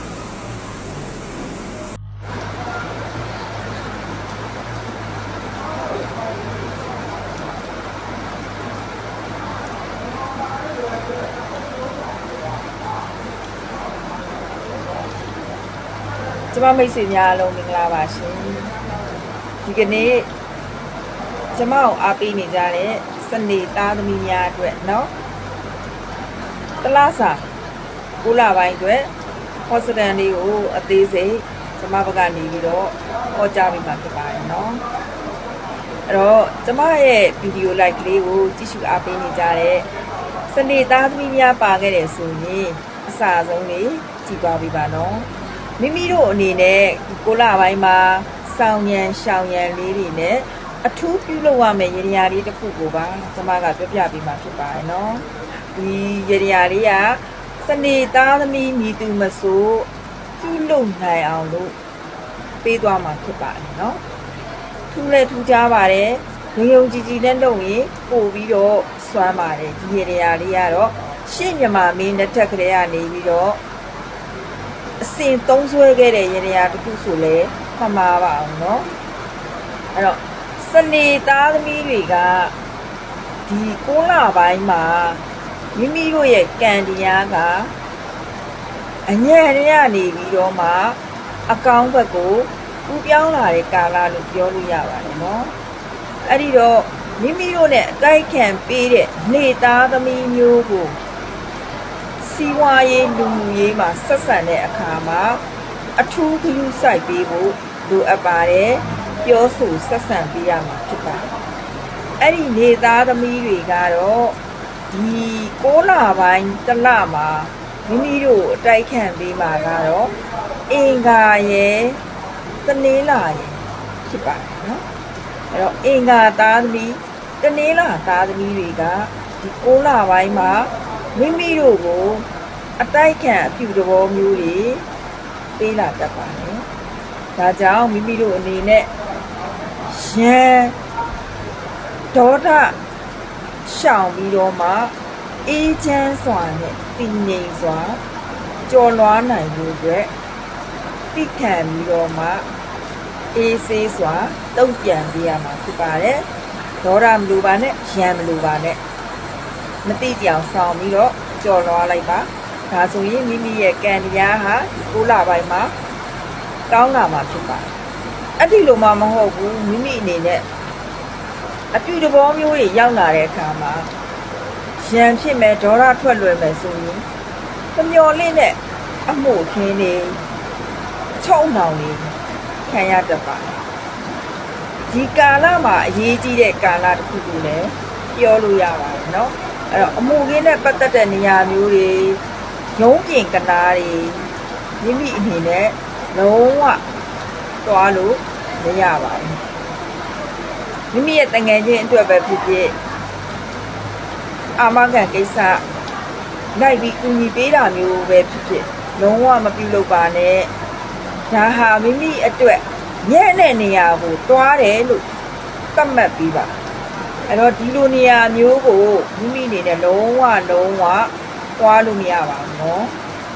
ကျမမိတ်ဆွေများအလုံးမင်္ဂလာပါရှင်ဒီကနေ့ကျမကိုအားပေးနေကြတဲ့စနေသားသမီးများအတွက်เนาะတလားစာ9လပိုင်းအတွက်ဟောစတန်လေးကိုအသေးစိတ်ကျမဘက်ကနေပြီးတော့ဟောကြားပေးမှာဖြစ်ပါတယ်เนาะအဲ့တော့ကျမရဲ့ဗီဒီယိုလိုက်ကလေးကိုကြည့်ရှုအားပေးနေကြတဲ့စနေသားသမီးများပါခဲ့တယ်ဆိုရင်အစာဆုံးလေးကြည့်သွားပေးပါเนาะမိမိတို့အနေနဲ့9လပိုင်းမှာစောင်းရန်ရှောင်းရန်လေးတွေနဲ့အထူးပြုလုပ်ရမယ့်ရေရာလေးတစ်ခုကိုပါကျွန်မကပြောပြပေးမှာဖြစ်ပါတယ်နော်ဒီရေရာလေးကစနေသားသမီးမိသူမဆိုးပြုလုပ်နိုင်အောင်လို့ပေးသွားမှာဖြစ်ပါတယ်နော်ထူးလဲထူးခြားပါတယ်ရုံကြည်ကြည်နဲ့လုပ်ရင်ပို့ပြီးတော့စွမ်းပါတယ်ဒီရေရာလေးကတော့ရှေ့မြမမင်းလက်ထက်ကလေးကနေပြီးတော့အစင်သုံးဆွဲခဲ့တဲ့ရေရာတစ်ခုဆိုလဲမှတ်မှားပါအောင်เนาะအဲ့တော့စနေသားသမီးတွေကဒီ9လပိုင်းမှာမိမိတို့ရဲ့ကံတရားကအညံ့ရနေပြီးတော့မှအကောင်းဘက်ကိုကူးပြောင်းလာတဲ့ကာလလို့ပြောလို့ရပါတယ်เนาะအဲ့ဒီတော့မိမိတို့နဲ့အတိုက်ခံပေးတဲ့နေသားသမီးမျိုးကိုစီဝါရေးလူမှုရေးမှာဆက်ဆံတဲ့အခါမှာအထူးဂရုစိုက်ပေးဖို့လိုအပ်ပါတယ်ပြောဆိုဆက်ဆံပေးရမှာဖြစ်ပါတယ်အဲ့ဒီနေသားသမီးတွေကတော့ဒီ9လပိုင်းတစ်လမှာမိမိတို့အတိုက်ခံပေးမှာကတော့အင်္ဂါရဲ့တနင်္လာရဲ့ဖြစ်ပါတယ်နော်အဲ့တော့အင်္ဂါသားသမီးတနင်္လာသားသမီးတွေကဒီ9လပိုင်းမှာမိမိတို့ကိုအတိုက်ခံအပြုသဘောမျိုးတွေပေးလာတတ်ပါတယ်ဒါကြောင့်မိမိတို့အနေနဲ့ရန်ဒေါသရှောင်ပြီးတော့မှအေးချမ်းစွာနဲ့တည်ငြိမ်စွာကြော်လွှားနိုင်ဖို့အတွက်တိခံပြီးတော့မှအေးဆေးစွာတုံ့ပြန်ပေးရမှာဖြစ်ပါတယ်ဒေါသမလိုပါနဲ့ရန်မလိုပါနဲ့မတိကြောင်ဆောင်ပြီးတော့ကြော်လွှားလိုက်ပါဒါဆိုရင်မိမိရဲ့ကံတရားဟာ9လပိုင်းမှာကောင်းလာမှာဖြစ်ပါတယ်အဲ့ဒီလိုမှမဟုတ်ဘူးမိမိအနေနဲ့အပြုသဘောမျိုးတွေရောက်လာတဲ့အခါမှာရန်ဖြစ်မဲ့ဒေါသထွက်လွယ်မယ်ဆိုရင်တမျော်လင့်နဲ့အမှုခင်းနေချုံနှောင်နေခံရတတ်ပါတယ်ဒီကာလမှာအရေးကြီးတဲ့ကာလတစ်ခုကိုလည်းပြောလို့ရပါတယ်เนาะအဲ့တော့အမှုခင်းနဲ့ပတ်သက်တဲ့နေရာမျိုးတွေရုံးပြင်ကနာတွေမိမိအနေနဲ့လုံးဝသွားလို့မရပါဘူးမိမိရဲ့တငယ်ချင်းအတွက်ပဲဖြစ်ဖြစ်အာမခံကိစ္စလိုက်ပြီးကူညီပေးတာမျိုးပဲဖြစ်ဖြစ်လုံးဝမပြုလုပ်ပါနဲ့ဒါဟာမိမိအတွက်ညံ့တဲ့နေရာကိုတွားတယ်လို့သတ်မှတ်ပြီးပါအဲ့တော့ဒီလိုနေရာမျိုးကိုမိမိအနေနဲ့လုံးဝတွားလို့မရပါဘူးเนาะ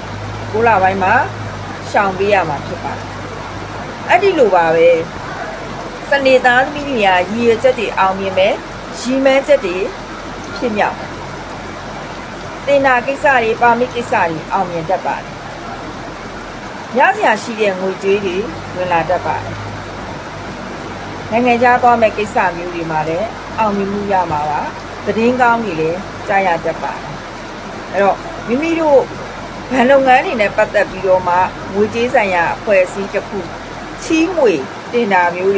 9လပိုင်းမှာရှောင်ပေးရမှာဖြစ်ပါတယ်အဲ့ဒီလိုပါပဲစနေသားသမီးတွေကရည်ရွယ်ချက်တွေအောင်မြင်မယ်ရည်မှန်းချက်တွေဖြစ်မြောက်တင်နာကိစ္စတွေပါမစ်ကိစ္စတွေအောင်မြင်တတ်ပါတယ်ရစရာရှိတဲ့ငွေကြေးတွေဝင်လာတတ်ပါတယ်နိုင်ငံခြားသွားမဲ့ကိစ္စမျိုးတွေမှာလည်းအောင်မြင်မှုရမှာပါသတင်းကောင်းတွေလည်းကြားရတတ်ပါတယ်အဲ့တော့မိမိတို့ဗန်လုပ်ငန်းတွေနဲ့ပတ်သက်ပြီးတော့မှငွေကြေးဆိုင်ရာအဖွဲ့အစည်းတစ်ခုချီးငွေတင်တာမျိုးတွေ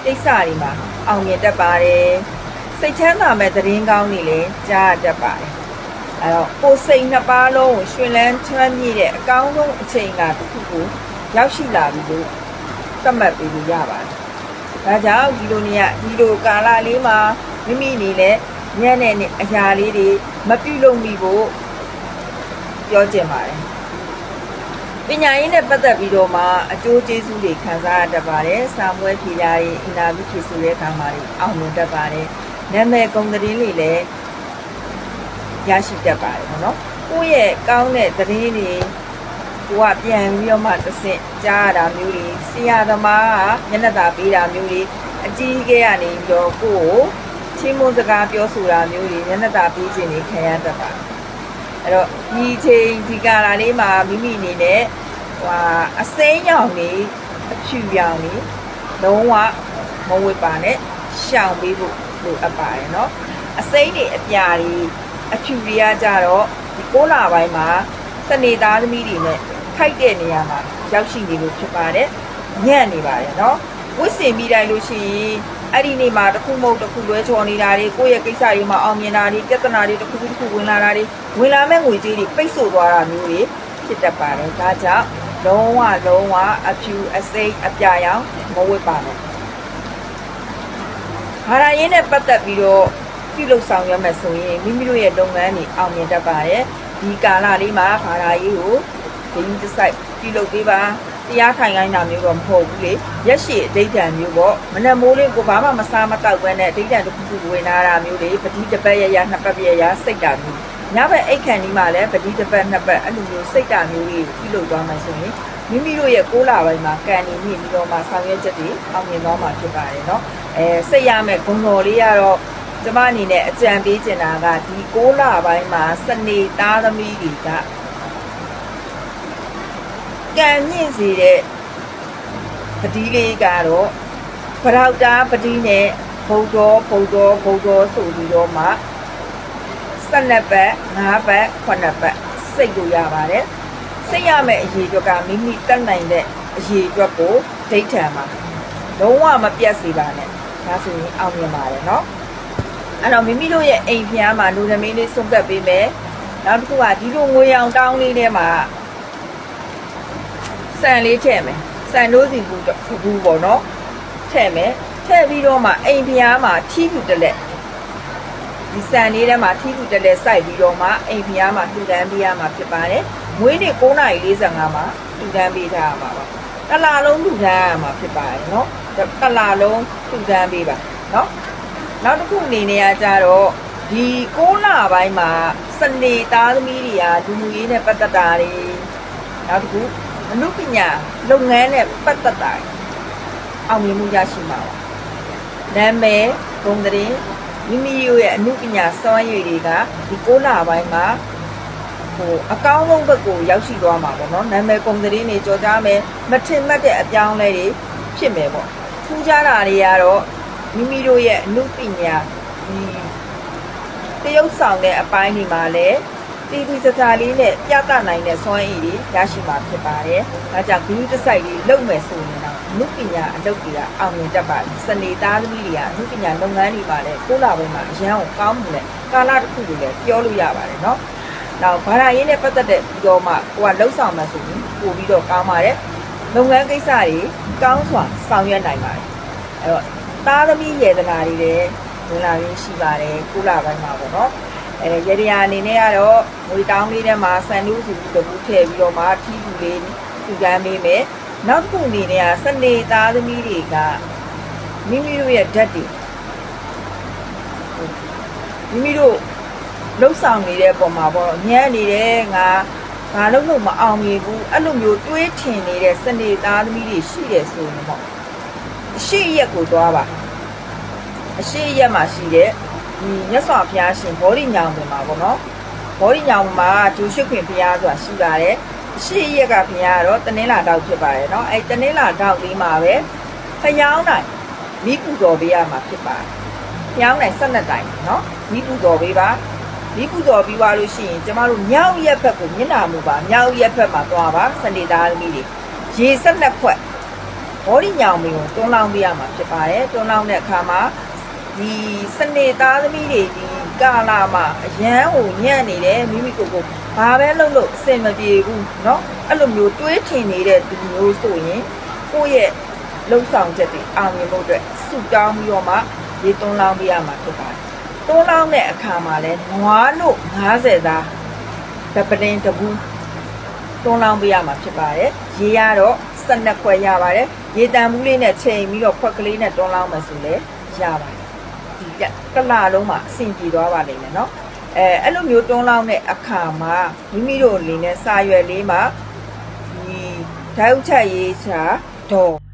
ကိစ္စတွေမှာအောင်မြင်တတ်ပါတယ်စိတ်ချမ်းသာမဲ့သတင်းကောင်းတွေလည်းကြားတတ်ပါတယ်အဲ့တော့ကိုယ်စိတ်နှစ်ပါးလုံးကိုရှင်လန်းချမ်းမြေ့တဲ့အကောင်းဆုံးအချိန်ကတစ်ခုကိုရောက်ရှိလာပြီလို့သတ်မှတ်ပြီးလို့ရပါတယ်ဒါကြောင့်ဒီလိုကာလလေးမှာမိမိနေနဲ့ညံ့တဲ့အရာလေးတွေမပြုလုပ်မိဖို့ပြောချင်ပါတယ်ပညာရေးနဲ့ပတ်သက်ပြီးတော့မှအကျိုးကျေးဇူးတွေခံစားရတတ်ပါတယ်စာမွေးဖြေရာတွေအင်တာဗျူးဖြေဆိုတဲ့အခါမှာအောင်မြင်တတ်ပါတယ်နာမည်ဂုဏ်သတင်းတွေလည်းရရှိတတ်ပါတယ်နော်ကိုယ့်ရဲ့ကောင်းတဲ့သတင်းတွေကိုကပြန်ပြီးတော့မှတစ်ဆင့်ကြားရတာမျိုးတွေဆရာသမားကမျက်နှာသာပေးတာမျိုးတွေအကြီးအကဲကနေပြီးတော့ကိုယ့်ကိုချင်းမွန်းစကားပြောဆိုတာမျိုးတွေမျက်နှာသာပေးခြင်းတွေခံရတတ်ပါတယ်အဲ့တော့ဒီချိန်ဒီကာလလေးမှာမိမိအနေနဲ့အစိမ်းရောင်နေအဖြူရောင်နေလုံးဝမဝတ်ပါနဲ့ရှောင်ပေးဖို့လိုအပ်ပါတယ်เนาะအစိမ်းတွေအပြာတွေအဖြူတွေကကြတော့ဒီ6လပိုင်းမှာစနေသားသမီးတွေနဲ့ခိုက်တဲ့နေရာမှာရောက်ရှိနေလို့ဖြစ်ပါတယ်ညံ့နေပါတယ်เนาะဝတ်ဆင်ပြီးတိုင်းလို့ရှိရင်အဲ့ဒီနေ့မှာတစ်ခုမဟုတ်တစ်ခုလွဲချော်နေတာတွေကိုယ့်ရဲ့ကိစ္စတွေမှာအောင်မြင်တာတွေပြဿနာတွေတစ်ခုဝင်လာတာတွေဝင်လာမဲ့ငွေကြေးတွေပိတ်ဆို့သွားတာမျိုးတွေဖြစ်တတ်ပါတယ်ဒါကြောင့်လုံးဝအဖြူအစိမ်းအပြာရောင်မဝတ်ပါနဲ့ဘာသာရေးနဲ့ပတ်သက်ပြီးတော့ပြုလုပ်ဆောင်ရမယ်ဆိုရင်မိမိတို့ရဲ့လုပ်ငန်းတွေအောင်မြင်တတ်ပါတယ်ဒီကာလလေးမှာဘာသာရေးကိုဂရုတစိုက်ပြုလုပ်ပေးပါတရားထိုင်ခိုင်းတာမျိုးတော့မဟုတ်ဘူးလေရက်ရှည်အဓိဋ္ဌာန်မျိုးပေါ့မနက်မိုးလေးကိုဘာမှမစားမတောက်ဘဲနဲ့အဓိဋ္ဌာန်တစ်ခုဝင်လာတာမျိုးတွေပတိတစ်ပတ်ရနှစ်ပတ်ရစိတ်တာမျိုးညဘက်အိတ်ခန့်ဒီမှာလည်းပတိတစ်ပတ်နှစ်ပတ်အဲ့လိုမျိုးစိတ်တာမျိုးတွေပြုလုပ်သွားမှဆိုရင်မိမိတို့ရဲ့6လပိုင်းမှာကံနေမြင့်ပြီးတော့မှဆောင်ရွက်ချက်တွေအောင်မြင်သွားမှာဖြစ်ပါတယ်เนาะစိတ်ရမဲ့ဂုဏ်တော်လေးကတော့ကျမအနေနဲ့အကြံပေးချင်တာကဒီ6လပိုင်းမှာစနေသားသမီးတွေကကံမြင့်စေတဲ့ပတိလေးကတော့ပရောက်တာပတိနဲ့ဘုံတော်ဆိုပြီးတော့မှ12ပတ်5ပတ်9ပတ်စိတ်လို့ရပါတယ်စိတ်ရမယ့်အရေးအတွက်ကမိမိတက်နိုင်တဲ့အရေးအတွက်ကိုဒိဋ္ဌံမှာလုံးဝမပြတ်စေပါနဲ့ဒါဆိုရင်အောင်မြင်ပါတယ်เนาะအဲ့တော့မိမိတို့ရဲ့အိမ်ဖျားမှာလူသမီးလေးဆုံးဖြတ်ပေးမယ်နောက်တစ်ခုကဒီလိုငွေရောင်တောင်းလေးထဲမှာဆန်လေးထည့်မယ်ဆန်တို့စီဘူးပေါ့နော်ထည့်မယ်ထည့်ပြီးတော့မှအိမ်ဖျားမှာထီးကူတလက်ဒီဆန်လေးထဲမှာထီးကူတလက်စိုက်ပြီးတော့မှအိမ်ဖျားမှာထူတန်းပေးရမှာဖြစ်ပါတယ်မွေးနေ့9:45မှာထူတန်းပေးထားရမှာပါတစ်လလုံးထူတန်းရမှာဖြစ်ပါတယ်နော်တစ်လလုံးထူတန်းပေးပါနော်နောက်တစ်ခုအနေနဲ့ကကြတော့ဒီ6လပိုင်းမှာစနေသားသမီးတွေကလူမှုရေးနဲ့ပတ်သက်တာတွေနောက်တစ်ခုအမှုပညာလုပ်ငန်းနဲ့ပတ်သက်တာအောင်မြင်မှုရရှိမှာပါနာမည်ဂုဏ်သတင်းမိမိရဲ့အမှုပညာစွမ်းရည်တွေကဒီ6လပိုင်းမှာအကောင်းဆုံးဘက်ကိုရောက်ရှိသွားမှာပေါ့နော်နာမည်ဂုဏ်သတင်းတွေကြော်ကြားမယ်မထင်မှတ်တဲ့အပြောင်းအလဲတွေဖြစ်မယ်ပေါ့ထူးခြားတာတွေကတော့မိမိတို့ရဲ့အမှုပညာဒီတရုပ်ဆောင်တဲ့အပိုင်းဒီမှာလည်းတီတီစစာလေးနဲ့ပြသနိုင်တဲ့စွမ်းရည်တွေရရှိမှာဖြစ်ပါတယ်။ဒါကြောင့်ဂရုတစိုက်လေးလုပ်မယ်ဆိုရင်တော့အမှုပညာအလုပ်တွေကအောင်မြင်တတ်ပါတယ်။စနေသားသမီးတွေကအမှုပညာလုပ်ငန်းတွေပါလေ6လပိုင်းမှာအရန်ကိုကောင်းမှုနဲ့ကာလတစ်ခုကိုလည်းပြောလို့ရပါတယ်နော်။နောက်ဘာသာရေးနဲ့ပတ်သက်တဲ့ပြီးတော့မှကိုကလှုပ်ဆောင်မှဆိုရင်ပို့ပြီးတော့ကောင်းပါတယ်။လုပ်ငန်းကိစ္စတွေကောင်းစွာဆောင်ရွက်နိုင်ပါတယ်။အဲတော့သားသမီးရေတနာတွေလည်းဝင်လာရင်းရှိပါတယ်6လပိုင်းမှာပေါ့နော်။ရေဒီယာအနေနဲ့ကတော့ငွေတောင်းလေးထဲမှာဆန်လူးစီတပူးထည့်ပြီးတော့မှထီးကူလေးထူတန်းပေးမယ်နောက်တစ်ခုအနေနဲ့ကစနေသားသမီးတွေကမိမိတို့ရဲ့ဓာတ်တွေမိမိတို့လှုပ်ဆောင်နေတဲ့ပုံမှာပေါ့ညံ့နေတယ်ငါဘာလို့မအောင်မြင်ဘူးအဲ့လိုမျိုးတွေးထင်နေတဲ့စနေသားသမီးတွေရှိတယ်ဆိုရင်ပေါ့အရှိရက်ကိုသွားပါအရှိရက်မှာရှိတဲ့မြတ်စွာဘုရားရှင်ဘောဓိညောင်ပင်မှာပေါ့နော်ဘောဓိညောင်မှာဒူရှိခွင်ဘုရားဆိုတာရှိပါတယ်ရှေ့ရက်ကဘုရားကတော့တနင်္လာတောက်ဖြစ်ပါတယ်เนาะအဲတနင်္လာတောက်လေးမှာပဲဖျောင်းနိုင်မိပူဇော်ပေးရမှာဖြစ်ပါတယ်ဖျောင်းနိုင်12တိုင်เนาะမိပူဇော်ပေးပါမိပူဇော်ပြီးသွားလို့ရှိရင်ကျမတို့မြောက်ရက်ဘက်ကိုမျက်နှာမူပါမြောက်ရက်ဘက်မှာသွားပါစနေသားသမီးတွေရေ12ခွက်ဘော်ဒီညောင်မီကိုတွန်းလောင်းပေးရမှာဖြစ်ပါတယ်တွန်းလောင်းတဲ့အခါမှာဒီစနေသားသမီးတွေဒီကာလာမှာအရန်ကိုညံ့နေတယ်မိမိကိုဘာပဲလုပ်လို့အဆင်မပြေဘူးเนาะအဲ့လိုမျိုးတွေးထင်နေတဲ့သူမျိုးဆိုရင်ကိုယ့်ရဲ့လှုပ်ဆောင်ချက်တွေအောင်မြင်ဖို့အတွက်စုတောင်းပြီးတော့မှရေတွန်းလောင်းပေးရမှာဖြစ်ပါတယ်တွန်းလောင်းတဲ့အခါမှာလဲနွားလို့90သားဗပလင်းတဘူးတွန်းလောင်းပေးရမှာဖြစ်ပါတယ်ရေရတော့12ခွက်ရပါတယ်ရေတန်ဘူးလေးနဲ့ချိန်ပြီးတော့ခွက်ကလေးနဲ့တွန်းလောင်းမယ်ဆိုလဲရပါတယ်ဒီကလာလုံးမှာအဆင်ပြေသွားပါလိမ့်မယ်เนาะအဲ့လိုမျိုးတွန်းလောင်းတဲ့အခါမှာမိမိတို့အနေနဲ့စာရွက်လေးမှာဒီဓာတ်ဥချက်ရေးချာဒေါ်